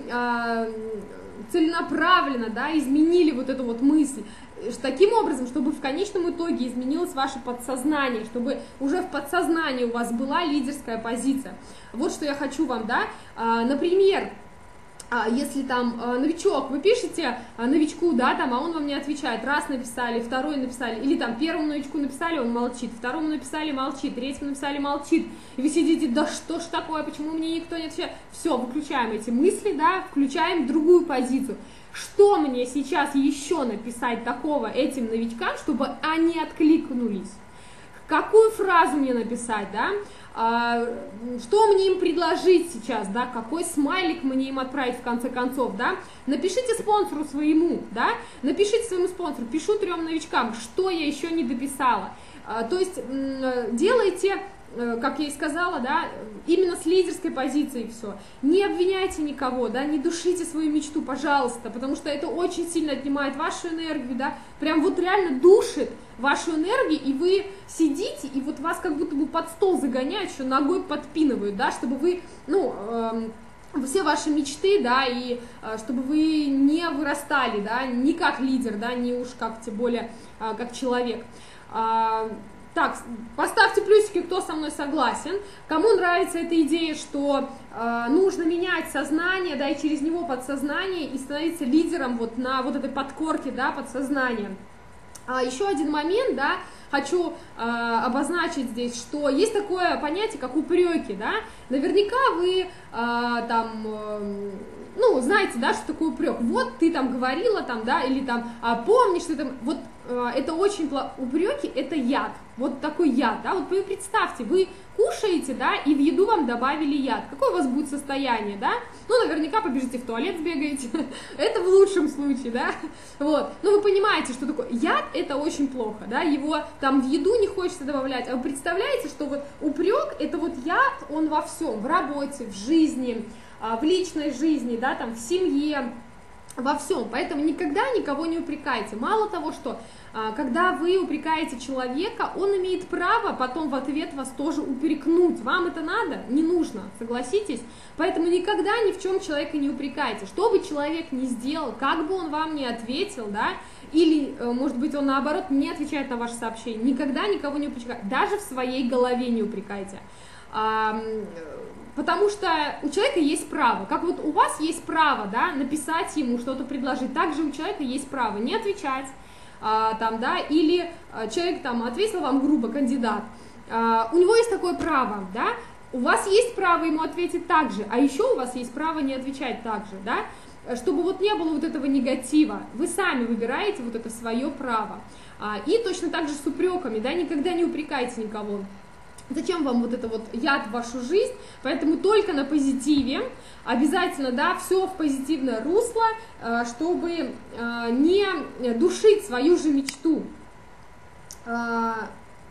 целенаправленно, да, изменили вот эту вот мысль, таким образом, чтобы в конечном итоге изменилось ваше подсознание, чтобы уже в подсознании у вас была лидерская позиция. Вот что я хочу вам, да, например, если там новичок, вы пишете новичку, да, там, а он вам не отвечает, раз написали, второй написали, или там первому новичку написали, он молчит, второму написали, молчит, третьему написали, молчит, и вы сидите, да что ж такое, почему мне никто не отвечает, все, выключаем эти мысли, да, включаем другую позицию. Что мне сейчас еще написать такого этим новичкам, чтобы они откликнулись? Какую фразу мне написать, да? А, что мне им предложить сейчас, да? Какой смайлик мне им отправить в конце концов, да? Напишите спонсору своему, да? Напишите своему спонсору, пишу трем новичкам, что я еще не дописала. А, то есть делайте, как я и сказала, да, именно с лидерской позиции все. Не обвиняйте никого, да, не душите свою мечту, пожалуйста, потому что это очень сильно отнимает вашу энергию, да, прям вот реально душит вашу энергию, и вы сидите, и вот вас как будто бы под стол загоняют, еще ногой подпинывают, да, чтобы вы, ну, э, все ваши мечты, да, и э, чтобы вы не вырастали, да, не как лидер, да, не уж как, тем более, э, как человек. Э, Так, поставьте плюсики, кто со мной согласен, кому нравится эта идея, что э, нужно менять сознание, да, и через него подсознание, и становиться лидером вот на вот этой подкорке, да, подсознания. А еще один момент, да, хочу э, обозначить здесь, что есть такое понятие, как упреки, да, наверняка вы э, там, э, ну, знаете, да, что такое упрек, вот ты там говорила, там, да, или там, а, помнишь, что там, вот э, это очень плохо, упреки это яд, вот такой яд, да, вот вы представьте, вы кушаете, да, и в еду вам добавили яд, какое у вас будет состояние, да, ну, наверняка побежите в туалет, сбегаете, это в лучшем случае, да, вот, но вы понимаете, что такое яд, это очень плохо, да, его там в еду не хочется добавлять, а вы представляете, что вот упрек, это вот яд, он во всем, в работе, в жизни, в личной жизни, да, там, в семье, во всем, поэтому никогда никого не упрекайте. Мало того, что когда вы упрекаете человека, он имеет право потом в ответ вас тоже упрекнуть. Вам это надо? Не нужно, согласитесь? Поэтому никогда ни в чем человека не упрекайте. Что бы человек ни сделал, как бы он вам не ответил, да, или, может быть, он наоборот не отвечает на ваше сообщение, никогда никого не упрекайте, даже в своей голове не упрекайте. Потому что у человека есть право, как вот у вас есть право, да, написать ему что-то, предложить, также у человека есть право не отвечать, а, там, да, или а, человек там ответил вам грубо, кандидат, а, у него есть такое право, да, у вас есть право ему ответить так же, а еще у вас есть право не отвечать так же, да, чтобы вот не было вот этого негатива, вы сами выбираете вот это свое право, а, и точно так же с упреками, да, никогда не упрекайте никого. Зачем вам вот это вот яд в вашу жизнь, поэтому только на позитиве, обязательно, да, все в позитивное русло, чтобы не душить свою же мечту. Так,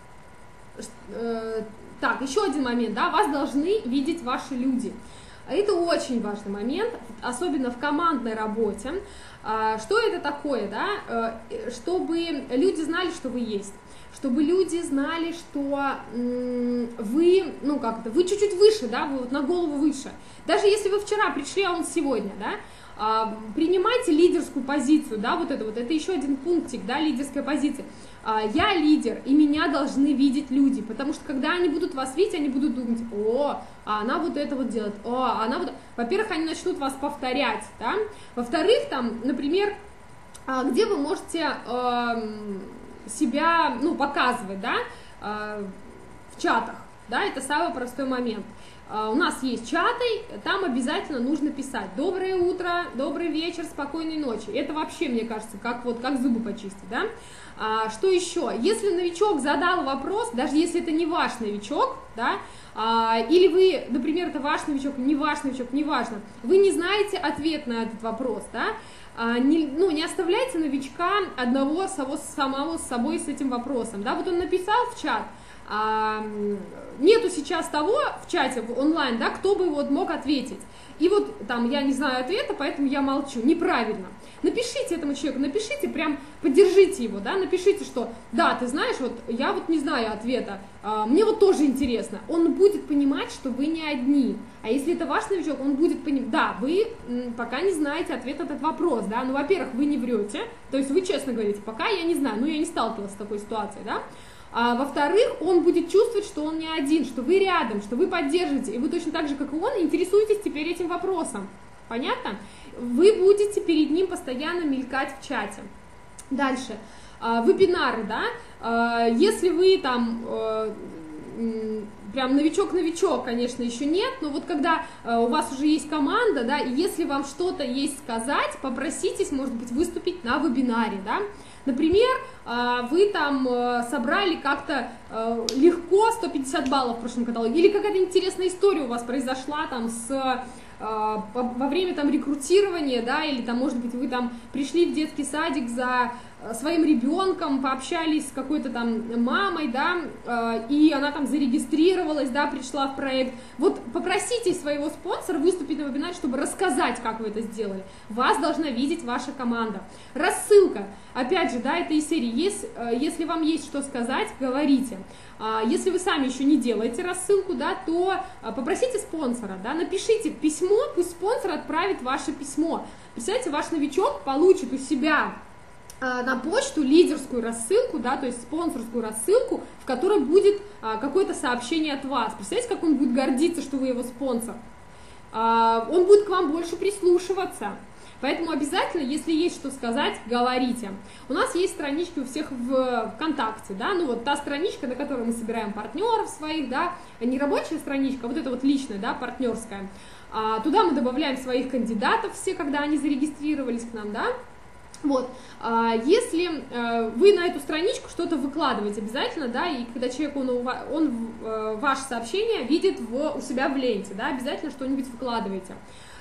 еще один момент, да, вас должны видеть ваши люди. Это очень важный момент, особенно в командной работе. Что это такое, да, чтобы люди знали, что вы есть. Чтобы люди знали, что вы, ну как это, вы чуть-чуть выше, да, вы вот на голову выше. Даже если вы вчера пришли, а он сегодня, да, принимайте лидерскую позицию, да, вот это вот, это еще один пунктик, да, лидерская позиция. Я лидер, и меня должны видеть люди, потому что когда они будут вас видеть, они будут думать, о, а она вот это вот делает, о, она вот, во-первых, они начнут вас повторять, да, во-вторых, там, например, где вы можете себя, ну, показывать, да, э, в чатах, да, это самый простой момент. Э, у нас есть чаты, там обязательно нужно писать доброе утро, добрый вечер, спокойной ночи. Это вообще, мне кажется, как вот, как зубы почистить, да. А, что еще? Если новичок задал вопрос, даже если это не ваш новичок, да, а, или вы, например, это ваш новичок, не ваш новичок, неважно, вы не знаете ответ на этот вопрос, да, Не, ну, не оставляйте новичка одного самого, самого с собой с этим вопросом, да, вот он написал в чат, а, нету сейчас того в чате, в онлайн, да, кто бы вот мог ответить, и вот там я не знаю ответа, поэтому я молчу, неправильно. Напишите этому человеку, напишите, прям поддержите его, да, напишите, что да, ты знаешь, вот я вот не знаю ответа, а, мне вот тоже интересно, он будет понимать, что вы не одни, а если это ваш новичок, он будет понимать, да, вы м, пока не знаете ответ на этот вопрос, да, ну, во-первых, вы не врете, то есть вы честно говорите, пока я не знаю, ну, я не сталкивалась с такой ситуацией, да, а, во-вторых, он будет чувствовать, что он не один, что вы рядом, что вы поддержите, и вы точно так же, как и он, интересуетесь теперь этим вопросом, понятно? Вы будете перед ним постоянно мелькать в чате. Дальше, вебинары, да, если вы там прям новичок-новичок, конечно, еще нет, но вот когда у вас уже есть команда, да, и если вам что-то есть сказать, попроситесь, может быть, выступить на вебинаре, да. Например, вы там собрали как-то легко сто пятьдесят баллов в прошлом каталоге, или какая-то интересная история у вас произошла там с... во время там рекрутирования, да, или там, может быть, вы там пришли в детский садик за своим ребенком, пообщались с какой-то там мамой, да, и она там зарегистрировалась, да, пришла в проект. Вот попросите своего спонсора выступить на вебинаре, чтобы рассказать, как вы это сделали. Вас должна видеть ваша команда. Рассылка, опять же, да, это из серии, если, если вам есть что сказать, говорите. Если вы сами еще не делаете рассылку, да, то попросите спонсора, да, напишите письмо, пусть спонсор отправит ваше письмо. Представляете, ваш новичок получит у себя на почту лидерскую рассылку, да, то есть спонсорскую рассылку, в которой будет а, какое-то сообщение от вас. Представляете, как он будет гордиться, что вы его спонсор? А, он будет к вам больше прислушиваться. Поэтому обязательно, если есть что сказать, говорите. У нас есть странички у всех в ВКонтакте, да, ну вот та страничка, на которой мы собираем партнеров своих, да, не рабочая страничка, а вот это вот личная, да, партнерская. А, туда мы добавляем своих кандидатов все, когда они зарегистрировались к нам, да. Вот, если вы на эту страничку что-то выкладываете обязательно, да, и когда человек, он, он ваше сообщение видит в, у себя в ленте, да, обязательно что-нибудь выкладываете.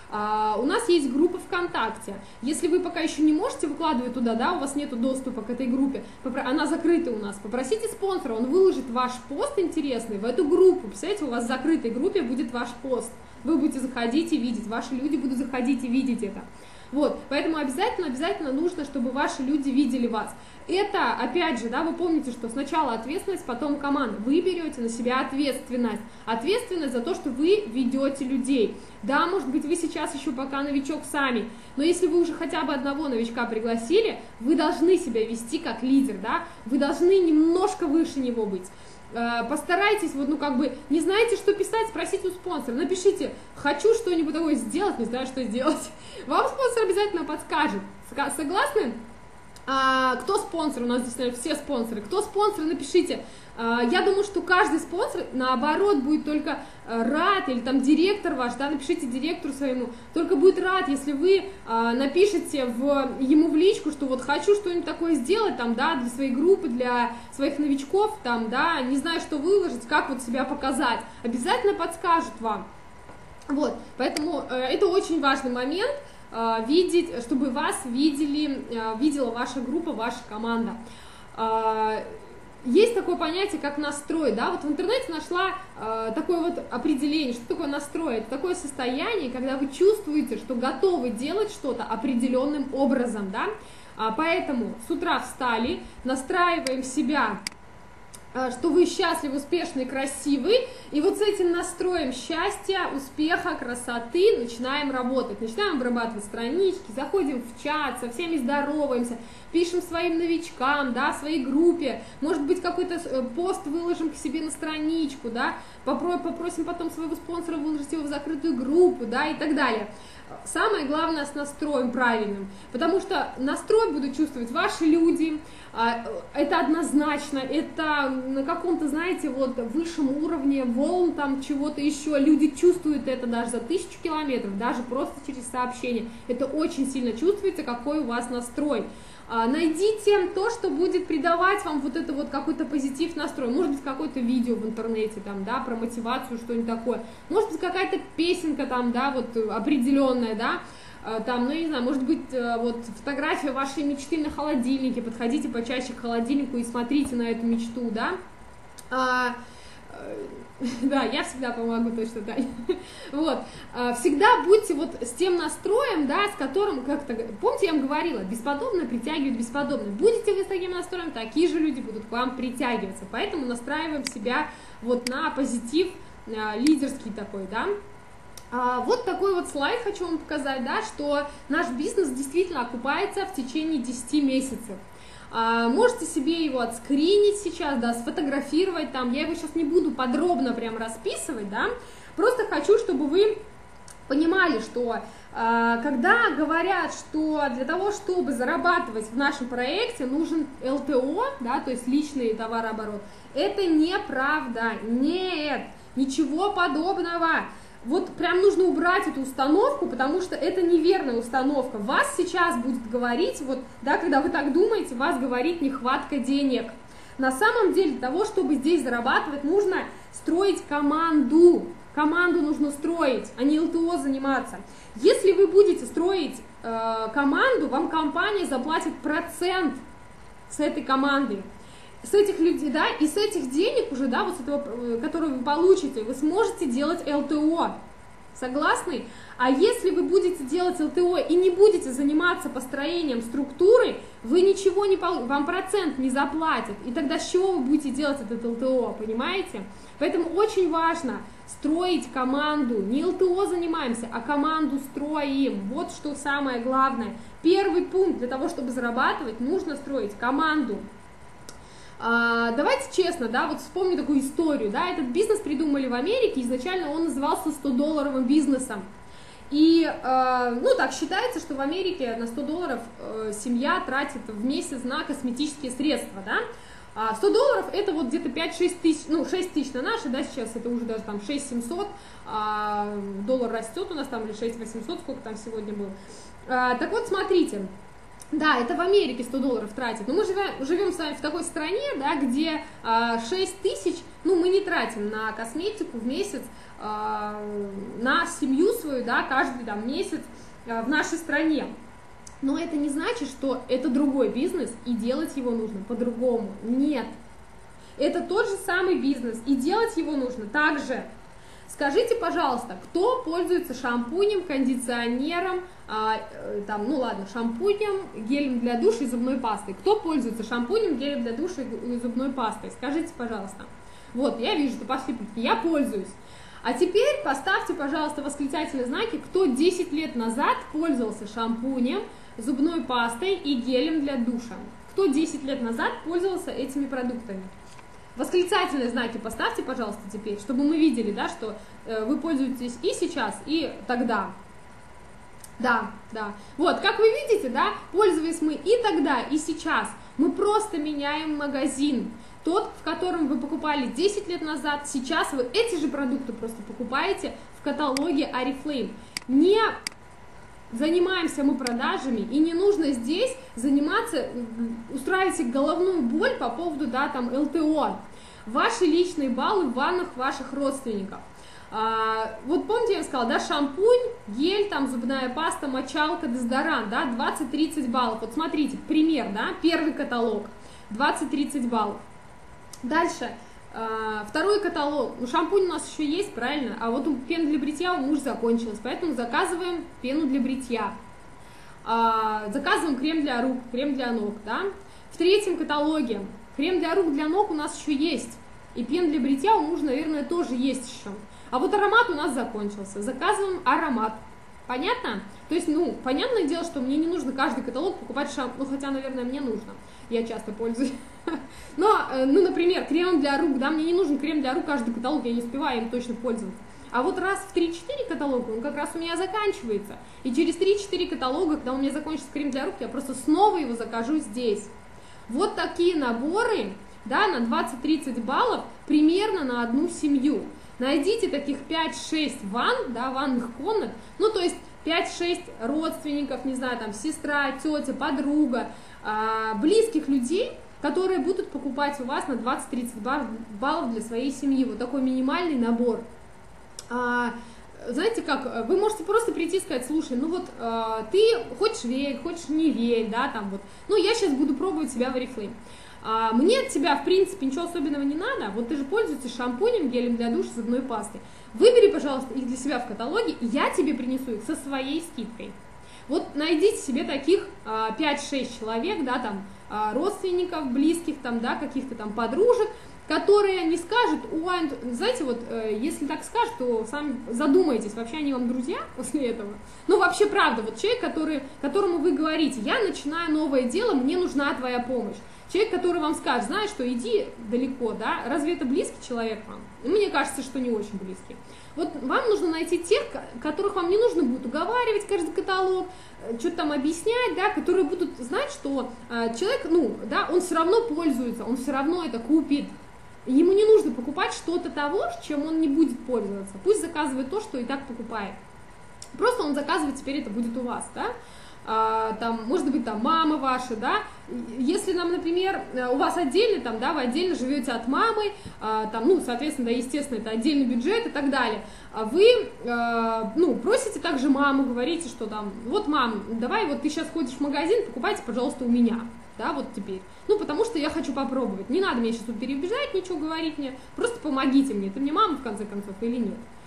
У нас есть группа ВКонтакте. Если вы пока еще не можете выкладывать туда, да, у вас нет доступа к этой группе, она закрыта у нас, попросите спонсора, он выложит ваш пост интересный в эту группу. Представляете, у вас в закрытой группе будет ваш пост. Вы будете заходить и видеть, ваши люди будут заходить и видеть это. Вот, поэтому обязательно, обязательно нужно, чтобы ваши люди видели вас. Это, опять же, да, вы помните, что сначала ответственность, потом команда. Вы берете на себя ответственность. Ответственность за то, что вы ведете людей. Да, может быть, вы сейчас еще пока новичок сами, но если вы уже хотя бы одного новичка пригласили, вы должны себя вести как лидер, да, вы должны немножко выше него быть. Постарайтесь, вот, ну, как бы, не знаете, что писать, спросите у спонсора, напишите, хочу что-нибудь такое сделать, не знаю, что сделать. Вам спонсор обязательно подскажет. Согласны? А, кто спонсор? У нас здесь, наверное, все спонсоры. Кто спонсор, напишите. А, я думаю, что каждый спонсор, наоборот, будет только рад, или там директор ваш, да, напишите директору своему, только будет рад, если вы а, напишите в, ему в личку, что вот хочу что-нибудь такое сделать, там, да, для своей группы, для своих новичков, там, да, не знаю, что выложить, как вот себя показать. Обязательно подскажут вам. Вот, поэтому э, это очень важный момент, э, видеть, чтобы вас видели, э, видела ваша группа, ваша команда. Э, есть такое понятие, как настрой, да, вот в интернете нашла э, такое вот определение, что такое настрой, это такое состояние, когда вы чувствуете, что готовы делать что-то определенным образом, да, а, поэтому с утра встали, настраиваем себя, что вы счастливы, успешны, красивы, и вот с этим настроем счастья, успеха, красоты начинаем работать, начинаем обрабатывать странички, заходим в чат, со всеми здороваемся, пишем своим новичкам, да, своей группе, может быть, какой-то пост выложим к себе на страничку, да, попросим потом своего спонсора выложить его в закрытую группу, да, и так далее. Самое главное с настроем правильным, потому что настрой будут чувствовать ваши люди, это однозначно, это на каком-то, знаете, вот высшем уровне волн, там чего-то еще, люди чувствуют это даже за тысячу километров, даже просто через сообщение, это очень сильно чувствуется, какой у вас настрой. Найдите то, что будет придавать вам вот это вот какой-то позитив, настрой, может быть, какое-то видео в интернете, там, да, про мотивацию, что-нибудь такое, может быть, какая-то песенка там, да, вот определенная, да, там, ну, не знаю, может быть, вот фотография вашей мечты на холодильнике, подходите почаще к холодильнику и смотрите на эту мечту, да, а, да, я всегда помогу, точно, Таня. Вот, всегда будьте вот с тем настроем, да, с которым, как-то, помните, я вам говорила, бесподобно притягивает бесподобно. Будете вы с таким настроем, такие же люди будут к вам притягиваться, поэтому настраиваем себя вот на позитив лидерский такой, да. Вот такой вот слайд хочу вам показать, да, что наш бизнес действительно окупается в течение десяти месяцев. Можете себе его отскринить сейчас, да, сфотографировать там, я его сейчас не буду подробно прям расписывать, да, просто хочу, чтобы вы понимали, что э, когда говорят, что для того, чтобы зарабатывать в нашем проекте, нужен эл тэ о, да, то есть личный товарооборот, это неправда, нет, ничего подобного. Вот прям нужно убрать эту установку, потому что это неверная установка. Вас сейчас будет говорить, вот, да, когда вы так думаете, вас говорит нехватка денег. На самом деле, для того, чтобы здесь зарабатывать, нужно строить команду. Команду нужно строить, а не эл тэ о заниматься. Если вы будете строить э, команду, вам компания заплатит процент с этой команды. С этих людей, да, и с этих денег уже, да, вот с этого, которые вы получите, вы сможете делать эл тэ о. Согласны? А если вы будете делать эл тэ о и не будете заниматься построением структуры, вы ничего не получите, вам процент не заплатят, и тогда с чего вы будете делать этот эл тэ о, понимаете? Поэтому очень важно строить команду, не эл тэ о занимаемся, а команду строим, вот что самое главное. Первый пункт для того, чтобы зарабатывать, нужно строить команду. А, давайте честно, да, вот вспомню такую историю, да, этот бизнес придумали в Америке, изначально он назывался сто-долларовым бизнесом. И, э, ну, так считается, что в Америке на сто долларов э, семья тратит в месяц на косметические средства, да. А сто долларов это вот где-то пять-шесть тысяч, ну, шесть тысяч на наши, да, сейчас это уже даже там шесть семьсот, а доллар растет у нас там, или шесть восемьсот, сколько там сегодня было. А, так вот, смотрите. Да, это в Америке сто долларов тратят, но мы живем, живем с вами в такой стране, да, где э, шесть тысяч, ну, мы не тратим на косметику в месяц, э, на семью свою, да, каждый там месяц э, в нашей стране. Но это не значит, что это другой бизнес, и делать его нужно по-другому. Нет, это тот же самый бизнес, и делать его нужно так же. Скажите, пожалуйста, кто пользуется шампунем, кондиционером, а, там, ну ладно, шампунем, гелем для душа и зубной пастой? Кто пользуется шампунем, гелем для душа и зубной пастой? Скажите, пожалуйста. Вот, я вижу, что пошли плюски, я пользуюсь. А теперь поставьте, пожалуйста, восклицательные знаки, кто десять лет назад пользовался шампунем, зубной пастой и гелем для душа. Кто десять лет назад пользовался этими продуктами? Восклицательные знаки поставьте, пожалуйста, теперь, чтобы мы видели, да, что э, вы пользуетесь и сейчас, и тогда. Да, да. Вот, как вы видите, да, пользуясь мы и тогда, и сейчас, мы просто меняем магазин. Тот, в котором вы покупали десять лет назад, сейчас вы эти же продукты просто покупаете в каталоге Oriflame. Не занимаемся мы продажами, и не нужно здесь заниматься, устраивать головную боль по поводу, да, там, эл тэ о. Ваши личные баллы в ваннах ваших родственников. А, вот помните, я сказала, да, шампунь, гель, там, зубная паста, мочалка, дезодорант, да, двадцать-тридцать баллов. Вот смотрите, пример, да, первый каталог, двадцать-тридцать баллов. Дальше. Второй каталог, ну, шампунь у нас еще есть, правильно, а вот пена для бритья у мужа закончилась, поэтому заказываем пену для бритья, а, заказываем крем для рук, крем для ног, да. В третьем каталоге крем для рук, для ног у нас еще есть, и пена для бритья у мужа, наверное, тоже есть еще, а вот аромат у нас закончился, заказываем аромат, понятно? То есть, ну, понятное дело, что мне не нужно каждый каталог покупать шампунь, ну, хотя, наверное, мне нужно, я часто пользуюсь. Но, ну, например, крем для рук, да, мне не нужен крем для рук, каждый каталог, я не успеваю им точно пользоваться. А вот раз в три-четыре каталога он как раз у меня заканчивается. И через три-четыре каталога, когда у меня закончится крем для рук, я просто снова его закажу здесь. Вот такие наборы, да, на двадцать-тридцать баллов примерно на одну семью. Найдите таких пять-шесть ванн, да, ванных комнат, ну, то есть пять-шесть родственников, не знаю, там, сестра, тетя, подруга, э, близких людей, которые будут покупать у вас на двадцать-тридцать баллов для своей семьи. Вот такой минимальный набор. А, знаете как, вы можете просто прийти и сказать, слушай, ну вот а, ты хочешь верь, хочешь не верь, да, там вот, ну я сейчас буду пробовать себя в Oriflame. А, мне от тебя, в принципе, ничего особенного не надо, вот ты же пользуешься шампунем, гелем для душа, зубной пастой. Выбери, пожалуйста, их для себя в каталоге, и я тебе принесу их со своей скидкой. Вот найдите себе таких а, пять-шесть человек, да, там, а, родственников, близких, там, да, каких-то там подружек, которые не скажут, ой, знаете, вот, э, если так скажут, то сами задумайтесь, вообще они вам друзья после этого. Ну, вообще, правда, вот человек, который, которому вы говорите, я начинаю новое дело, мне нужна твоя помощь. Человек, который вам скажет, знаешь, что иди далеко, да, разве это близкий человек вам? Мне кажется, что не очень близкий. Вот вам нужно найти тех, которых вам не нужно будет уговаривать каждый каталог, что-то там объяснять, да, которые будут знать, что э, человек, ну, да, он все равно пользуется, он все равно это купит. Ему не нужно покупать что-то того, чем он не будет пользоваться. Пусть заказывает то, что и так покупает. Просто он заказывает, теперь это будет у вас, да. А, там, может быть, там мама ваша, да, если нам, например, у вас отдельно, там, да, вы отдельно живете от мамы, а, там, ну, соответственно, да, естественно, это отдельный бюджет и так далее, а вы, а, ну, просите также маму, говорите, что там, вот, мам, давай, вот ты сейчас ходишь в магазин, покупайте, пожалуйста, у меня, да, вот теперь, ну, потому что я хочу попробовать, не надо мне сейчас тут переубеждать, ничего говорить мне, просто помогите мне, ты мне мама, в конце концов, или нет.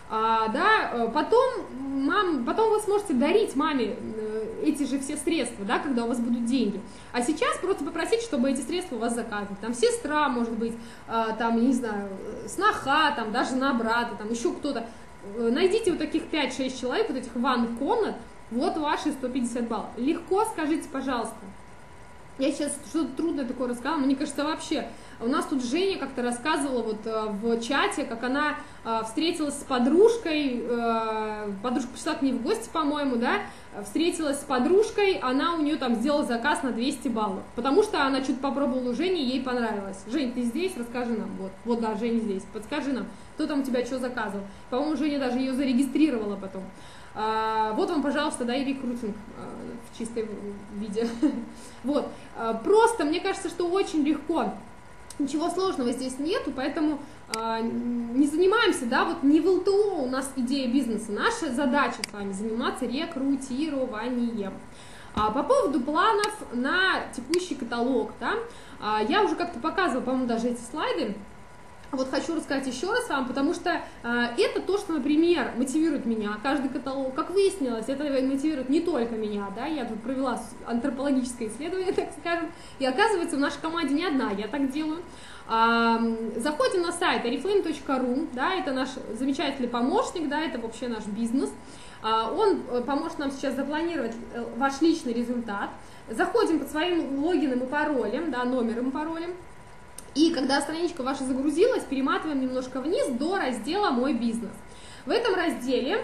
А, да, потом, мам, потом вы сможете дарить маме эти же все средства, да, когда у вас будут деньги. А сейчас просто попросите, чтобы эти средства у вас заказывали. Там сестра, может быть, а, там, не знаю, сноха, там, даже жена брата, там, еще кто-то. Найдите вот таких пять-шесть человек, вот этих ванных комнат, вот ваши сто пятьдесят баллов. Легко, скажите, пожалуйста. Я сейчас что-то трудное такое рассказала, мне кажется, вообще. У нас тут Женя как-то рассказывала вот в чате, как она э, встретилась с подружкой, э, подружка пришла к ней в гости, по-моему, да, встретилась с подружкой, она у нее там сделала заказ на двести баллов, потому что она что-то попробовала у Жени, ей понравилось. Жень, ты здесь? Расскажи нам. Вот, вот да, Женя здесь. Подскажи нам, кто там у тебя что заказывал. По-моему, Женя даже ее зарегистрировала потом. А, вот вам, пожалуйста, да, и рекрутинг а, в чистой виде. Вот, а, просто, мне кажется, что очень легко. Ничего сложного здесь нету, поэтому э, не занимаемся, да, вот не в эл тэ о у нас идея бизнеса, наша задача с вами заниматься рекрутированием. А по поводу планов на текущий каталог, да, а, я уже как-то показывала, по-моему, даже эти слайды. Вот хочу рассказать еще раз вам, потому что э, это то, что, например, мотивирует меня, каждый каталог. Как выяснилось, это мотивирует не только меня, да, я тут провела антропологическое исследование, так скажем, и оказывается, в нашей команде не одна, я так делаю. Э, заходим на сайт орифлейм точка ру, да, это наш замечательный помощник, да, это вообще наш бизнес. Э, он поможет нам сейчас запланировать ваш личный результат. Заходим под своим логином и паролем, да, номером и паролем. И когда страничка ваша загрузилась, перематываем немножко вниз до раздела «Мой бизнес». В этом разделе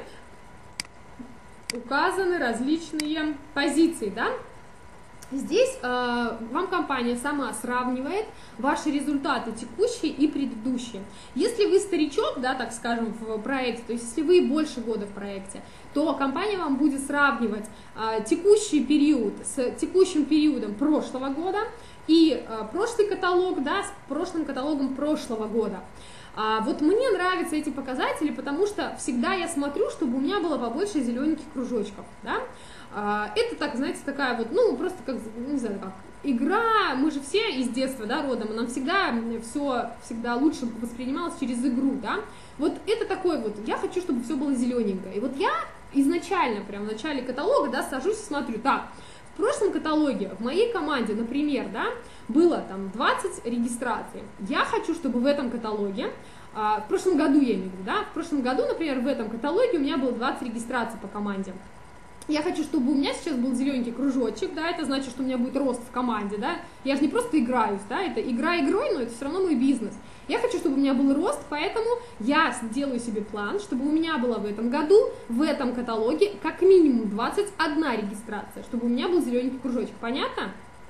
указаны различные позиции, да? Здесь э, вам компания сама сравнивает ваши результаты текущие и предыдущие. Если вы старичок, да, так скажем, в проекте, то есть если вы больше года в проекте, то компания вам будет сравнивать э, текущий период с текущим периодом прошлого года, и э, прошлый каталог, да, с прошлым каталогом прошлого года. А вот мне нравятся эти показатели, потому что всегда я смотрю, чтобы у меня было побольше зелененьких кружочков, да. А, это, так, знаете, такая вот, ну, просто как, не знаю, как игра, мы же все из детства, да, родом, и нам всегда все всегда лучше воспринималось через игру, да. Вот это такой вот, я хочу, чтобы все было зелененькое. И вот я изначально, прям в начале каталога, да, сажусь и смотрю, так, в прошлом каталоге в моей команде, например, да, было там двадцать регистраций. Я хочу, чтобы в этом каталоге, а, в прошлом году я имею в виду, да, в прошлом году, например, в этом каталоге у меня было двадцать регистраций по команде. Я хочу, чтобы у меня сейчас был зелененький кружочек, да, это значит, что у меня будет рост в команде, да. Я же не просто играюсь, да, это игра игрой, но это все равно мой бизнес. Я хочу, чтобы у меня был рост, поэтому я делаю себе план, чтобы у меня было в этом году, в этом каталоге, как минимум двадцать одна регистрация, чтобы у меня был зелененький кружочек. Понятно?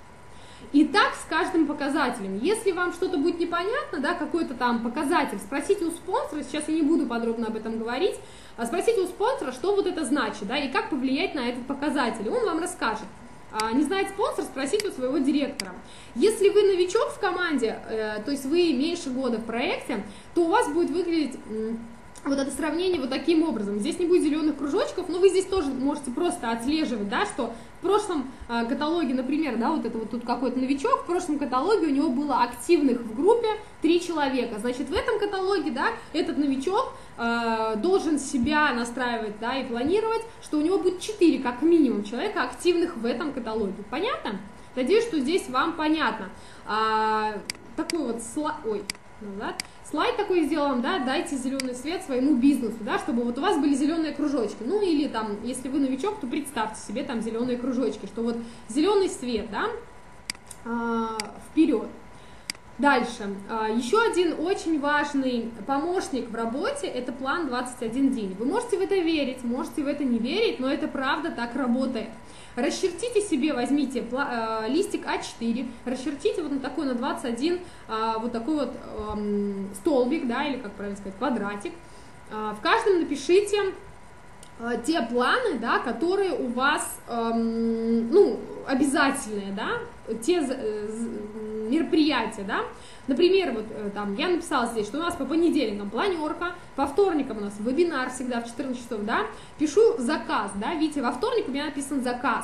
И так с каждым показателем. Если вам что-то будет непонятно, да, какой-то там показатель, спросите у спонсора, сейчас я не буду подробно об этом говорить, а спросите у спонсора, что вот это значит, да, и как повлиять на этот показатель, и он вам расскажет. Не знает спонсор, спросите у своего директора. Если вы новичок в команде, э, то есть вы меньше года в проекте, то у вас будет выглядеть э, вот это сравнение вот таким образом. Здесь не будет зеленых кружочков, но вы здесь тоже можете просто отслеживать, да, что в прошлом э, каталоге, например, да, вот это вот тут какой-то новичок, в прошлом каталоге у него было активных в группе три человека. Значит, в этом каталоге, да, этот новичок э, должен себя настраивать, да, и планировать, что у него будет четыре как минимум человека активных в этом каталоге. Понятно? Надеюсь, что здесь вам понятно. А, такой вот слайд, ой, назад. Слайд такой сделаем, да, дайте зеленый свет своему бизнесу, да, чтобы вот у вас были зеленые кружочки. Ну или там, если вы новичок, то представьте себе там зеленые кружочки, что вот зеленый свет, да, а, вперед. Дальше. Еще один очень важный помощник в работе – это план двадцать один день. Вы можете в это верить, можете в это не верить, но это правда так работает. Расчертите себе, возьмите листик а четыре, расчертите вот на такой, на двадцать один, вот такой вот столбик, да, или как правильно сказать, квадратик. В каждом напишите те планы, да, которые у вас, ну, обязательные, да, те мероприятия, да. Например, вот там я написала здесь, что у нас по понедельникам планерка, по вторникам у нас вебинар всегда в четырнадцать часов, да. Пишу заказ, да, видите, во вторник у меня написан заказ.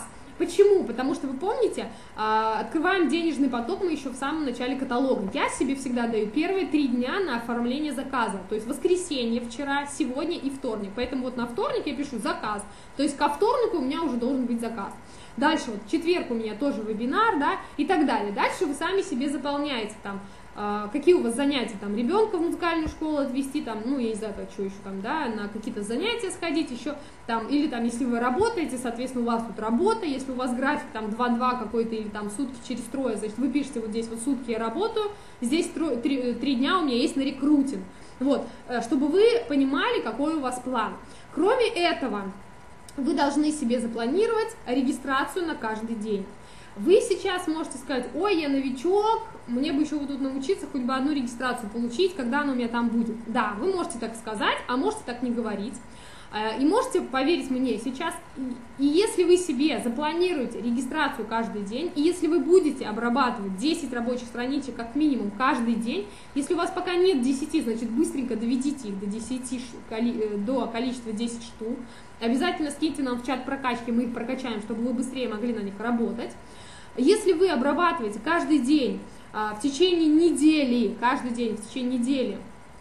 Почему? Потому что вы помните, открываем денежный поток мы еще в самом начале каталога. Я себе всегда даю первые три дня на оформление заказа, то есть воскресенье, вчера, сегодня и вторник. Поэтому вот на вторник я пишу заказ, то есть ко вторнику у меня уже должен быть заказ. Дальше вот в четверг у меня тоже вебинар, да, и так далее. Дальше вы сами себе заполняете там, какие у вас занятия, там, ребенка в музыкальную школу отвезти, там, ну, я не знаю, что еще там, да, на какие-то занятия сходить еще, там, или там, если вы работаете, соответственно, у вас тут работа, если у вас график, там, два-два какой-то, или там сутки через трое, значит, вы пишете вот здесь вот сутки я работаю, здесь три дня у меня есть на рекрутинг, вот, чтобы вы понимали, какой у вас план. Кроме этого, вы должны себе запланировать регистрацию на каждый день. Вы сейчас можете сказать, ой, я новичок, мне бы еще вот тут научиться, хоть бы одну регистрацию получить, когда она у меня там будет. Да, вы можете так сказать, а можете так не говорить. И можете поверить мне сейчас, и если вы себе запланируете регистрацию каждый день, и если вы будете обрабатывать десять рабочих страничек как минимум каждый день, если у вас пока нет десяти, значит быстренько доведите их до десяти, до количества десять штук, обязательно скиньте нам в чат прокачки, мы их прокачаем, чтобы вы быстрее могли на них работать. Если вы обрабатываете каждый день в течение недели, каждый день в течение недели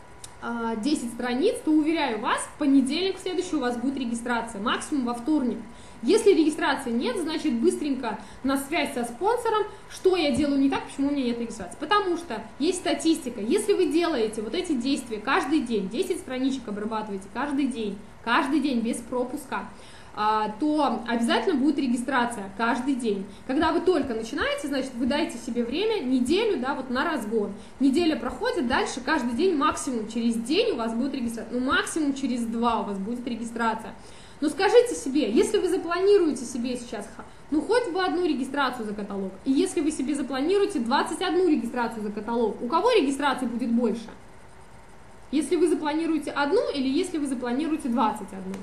десять страниц, то, уверяю вас, в понедельник в следующий у вас будет регистрация, максимум во вторник. Если регистрации нет, значит быстренько на связь со спонсором, что я делаю не так, почему у меня нет регистрации. Потому что есть статистика, если вы делаете вот эти действия каждый день, десять страничек обрабатываете каждый день, каждый день без пропуска, то обязательно будет регистрация каждый день. Когда вы только начинаете, значит, вы дайте себе время, неделю, да, вот на разгон. Неделя проходит, дальше каждый день максимум через день у вас будет регистрация, ну максимум через два у вас будет регистрация. Но скажите себе, если вы запланируете себе сейчас, ну хоть бы одну регистрацию за каталог, и если вы себе запланируете двадцать одну регистрацию за каталог, у кого регистрации будет больше? Если вы запланируете одну или если вы запланируете двадцать одну?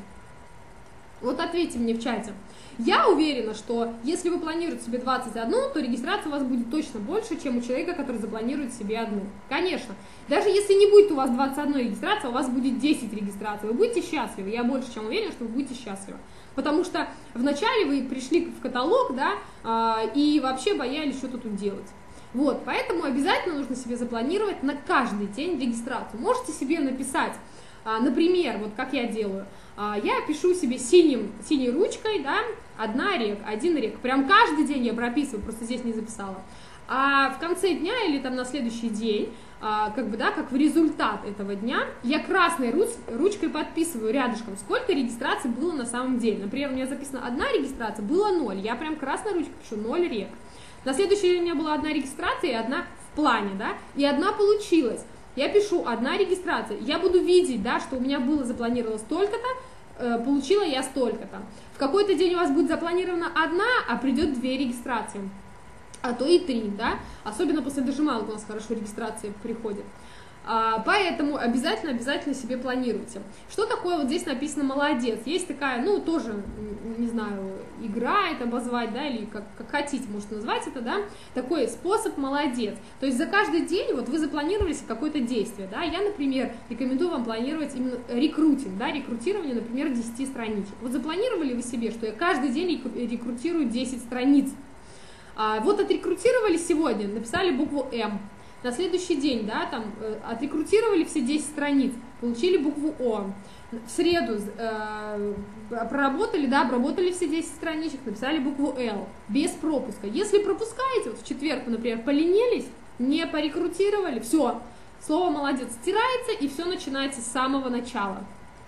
Вот ответьте мне в чате. Я уверена, что если вы планируете себе двадцать одну, то регистрация у вас будет точно больше, чем у человека, который запланирует себе одну. Конечно. Даже если не будет у вас двадцать одна регистрация, у вас будет десять регистраций. Вы будете счастливы. Я больше чем уверена, что вы будете счастливы. Потому что вначале вы пришли в каталог, да, и вообще боялись что-то тут делать. Вот, поэтому обязательно нужно себе запланировать на каждый день регистрацию. Можете себе написать, например, вот как я делаю. Я пишу себе синим, синей ручкой, да, одна рек, один рек. Прям каждый день я прописываю, просто здесь не записала. А в конце дня или там на следующий день, как бы, да, как в результат этого дня, я красной руч, ручкой подписываю рядышком, сколько регистраций было на самом деле. Например, у меня записана одна регистрация, было ноль. Я прям красной ручкой пишу ноль рек. На следующий день у меня была одна регистрация и одна в плане, да, и одна получилась. Я пишу одна регистрация, я буду видеть, да, что у меня было запланировано столько-то, получила я столько-то. В какой-то день у вас будет запланирована одна, а придет две регистрации, а то и три, да, особенно после дожималок у нас хорошо регистрация приходит. А, поэтому обязательно, обязательно себе планируйте. Что такое вот здесь написано «молодец»? Есть такая, ну, тоже, не знаю, игра это обозвать, да, или как, как хотите, можете назвать это, да, такой способ «молодец». То есть за каждый день вот вы запланировали какое-то действие, да, я, например, рекомендую вам планировать именно рекрутинг, да, рекрутирование, например, десяти страничек. Вот запланировали вы себе, что я каждый день рекрутирую десять страниц. А, вот отрекрутировали сегодня, написали букву «М». На следующий день, да, там, э, отрекрутировали все десять страниц, получили букву О. В среду э, проработали, да, обработали все десять страничек, написали букву Л, без пропуска. Если пропускаете, вот в четверг, например, поленились, не порекрутировали, все, слово «молодец» стирается, и все начинается с самого начала.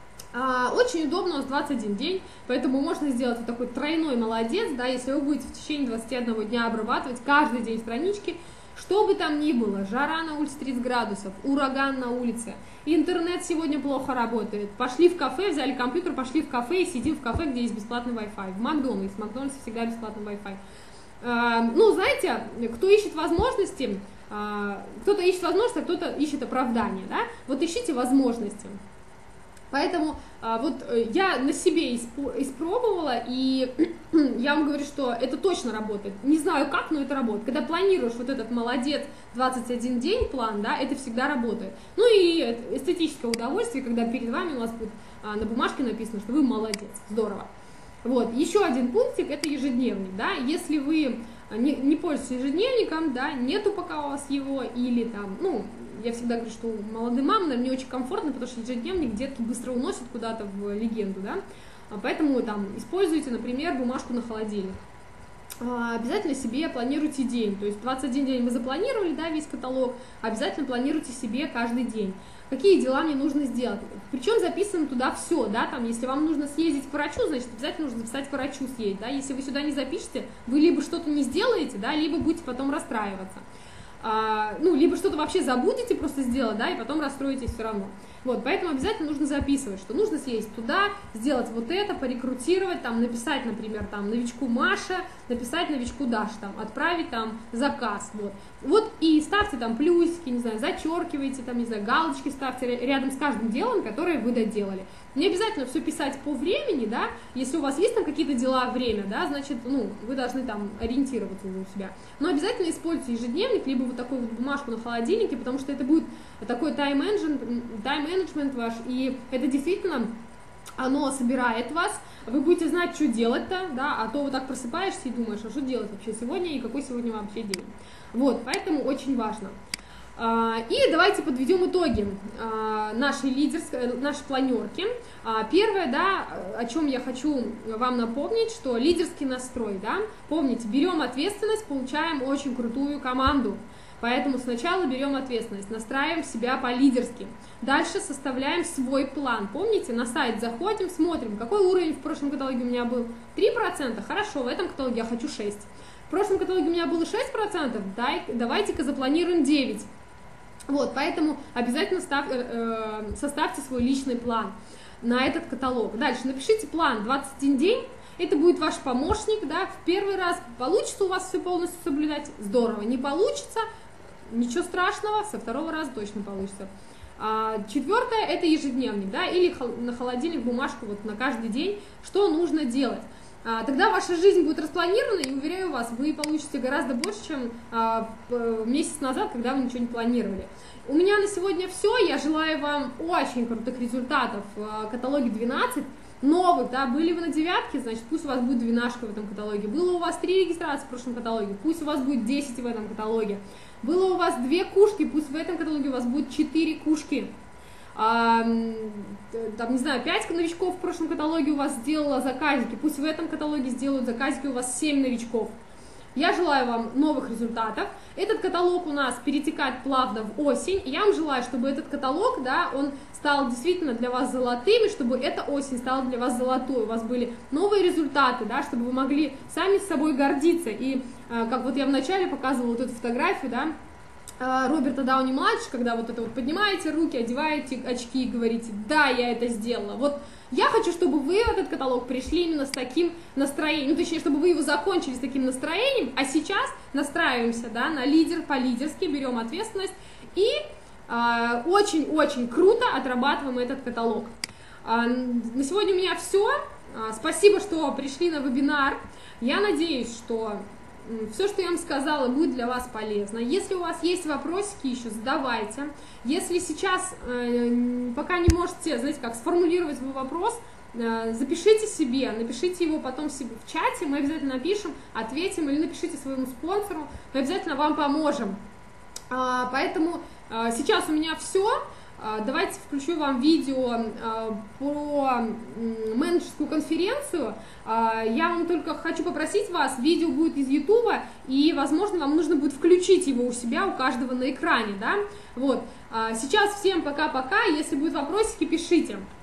А, очень удобно, у нас двадцать один день, поэтому можно сделать вот такой тройной «молодец», да, если вы будете в течение двадцати одного дня обрабатывать каждый день странички. Что бы там ни было, жара на улице тридцать градусов, ураган на улице, интернет сегодня плохо работает, пошли в кафе, взяли компьютер, пошли в кафе и сидим в кафе, где есть бесплатный Wi-Fi. В Макдональдс, в Макдональдсе всегда бесплатный Wi-Fi. А, ну, знаете, кто ищет возможности, а, кто-то ищет возможности, а кто-то ищет оправдания, да? Вот ищите возможности. Поэтому а, вот я на себе испробовала, и я вам говорю, что это точно работает. Не знаю как, но это работает. Когда планируешь вот этот «молодец» двадцать один день план, да, это всегда работает. Ну и эстетическое удовольствие, когда перед вами у вас будет а, на бумажке написано, что вы молодец. Здорово. Вот, еще один пунктик, это ежедневник, да, если вы не, не пользуетесь ежедневником, да, нету пока у вас его, или там, ну, я всегда говорю, что молодым мамам, наверное, не очень комфортно, потому что ежедневник детки быстро уносят куда-то в легенду, да, поэтому там используйте, например, бумажку на холодильник. Обязательно себе планируйте день, то есть двадцать один день вы запланировали, да, весь каталог, обязательно планируйте себе каждый день. Какие дела мне нужно сделать? Причем записано туда все, да, там, если вам нужно съездить к врачу, значит, обязательно нужно записать к врачу съездить, да, если вы сюда не запишете, вы либо что-то не сделаете, да, либо будете потом расстраиваться, а, ну, либо что-то вообще забудете просто сделать, да, и потом расстроитесь все равно. Вот, поэтому обязательно нужно записывать, что нужно съездить туда, сделать вот это, порекрутировать, там, написать, например, там, новичку Маша, написать новичку Даша, там, отправить там заказ, вот. Вот и ставьте там плюсики, не знаю, зачеркивайте, там, не знаю, галочки ставьте рядом с каждым делом, которое вы доделали. Не обязательно все писать по времени, да, если у вас есть там какие-то дела, время, да, значит, ну, вы должны там ориентироваться уже у себя. Но обязательно используйте ежедневник, либо вот такую вот бумажку на холодильнике, потому что это будет такой тайм-менеджмент, тайм-менеджмент ваш, и это действительно, оно собирает вас, вы будете знать, что делать-то, да, а то вот так просыпаешься и думаешь, а что делать вообще сегодня и какой сегодня вообще день. Вот, поэтому очень важно. И давайте подведем итоги нашей лидерской, нашей планерки. Первое, да, о чем я хочу вам напомнить, что лидерский настрой, да, помните, берем ответственность, получаем очень крутую команду. Поэтому сначала берем ответственность, настраиваем себя по-лидерски. Дальше составляем свой план. Помните, на сайт заходим, смотрим, какой уровень в прошлом каталоге у меня был. три процента, хорошо, в этом каталоге я хочу шесть процентов. В прошлом каталоге у меня было шесть процентов, давайте-ка запланируем девять процентов. Вот, поэтому обязательно став, э, составьте свой личный план на этот каталог. Дальше напишите план двадцать один день. Это будет ваш помощник, да, в первый раз получится у вас все полностью соблюдать, здорово, не получится, ничего страшного, со второго раза точно получится. А, четвертое, это ежедневник, да, или на холодильник бумажку вот на каждый день, что нужно делать. А, тогда ваша жизнь будет распланирована, и, уверяю вас, вы получите гораздо больше, чем а, месяц назад, когда вы ничего не планировали. У меня на сегодня все, я желаю вам очень крутых результатов в каталоге двенадцать. Новых, да, были вы на девятке, значит, пусть у вас будет двенашка в этом каталоге. Было у вас три регистрации в прошлом каталоге, пусть у вас будет десять в этом каталоге. Было у вас две кушки, пусть в этом каталоге у вас будет четыре кушки. А, там, не знаю, пять новичков в прошлом каталоге у вас сделало заказики, пусть в этом каталоге сделают заказики у вас семь новичков. Я желаю вам новых результатов. Этот каталог у нас перетекает плавно в осень. Я вам желаю, чтобы этот каталог, да, он стал действительно для вас золотым, и чтобы эта осень стала для вас золотой. У вас были новые результаты, да, чтобы вы могли сами с собой гордиться. И как вот я вначале показывала вот эту фотографию, да, Роберта Дауни-младшего, когда вот это вот поднимаете руки, одеваете очки и говорите, да, я это сделала. Вот я хочу, чтобы вы в этот каталог пришли именно с таким настроением, ну, точнее, чтобы вы его закончили с таким настроением, а сейчас настраиваемся, да, на лидер, по-лидерски, берем ответственность и очень-очень э, круто отрабатываем этот каталог. Э, на сегодня у меня все. Э, спасибо, что пришли на вебинар. Я надеюсь, что все, что я вам сказала, будет для вас полезно. Если у вас есть вопросики еще, задавайте. Если сейчас э, пока не можете, знаете, как сформулировать свой вопрос, э, запишите себе, напишите его потом себе в чате, мы обязательно напишем, ответим, или напишите своему спонсору, мы обязательно вам поможем. А, поэтому а, сейчас у меня все. А, давайте включу вам видео а, про менеджерскую конференцию. А, я вам только хочу попросить вас, видео будет из ютуба, и, возможно, вам нужно будет включить его у себя, у каждого на экране, да? Вот. А, сейчас всем пока-пока, если будут вопросики, пишите.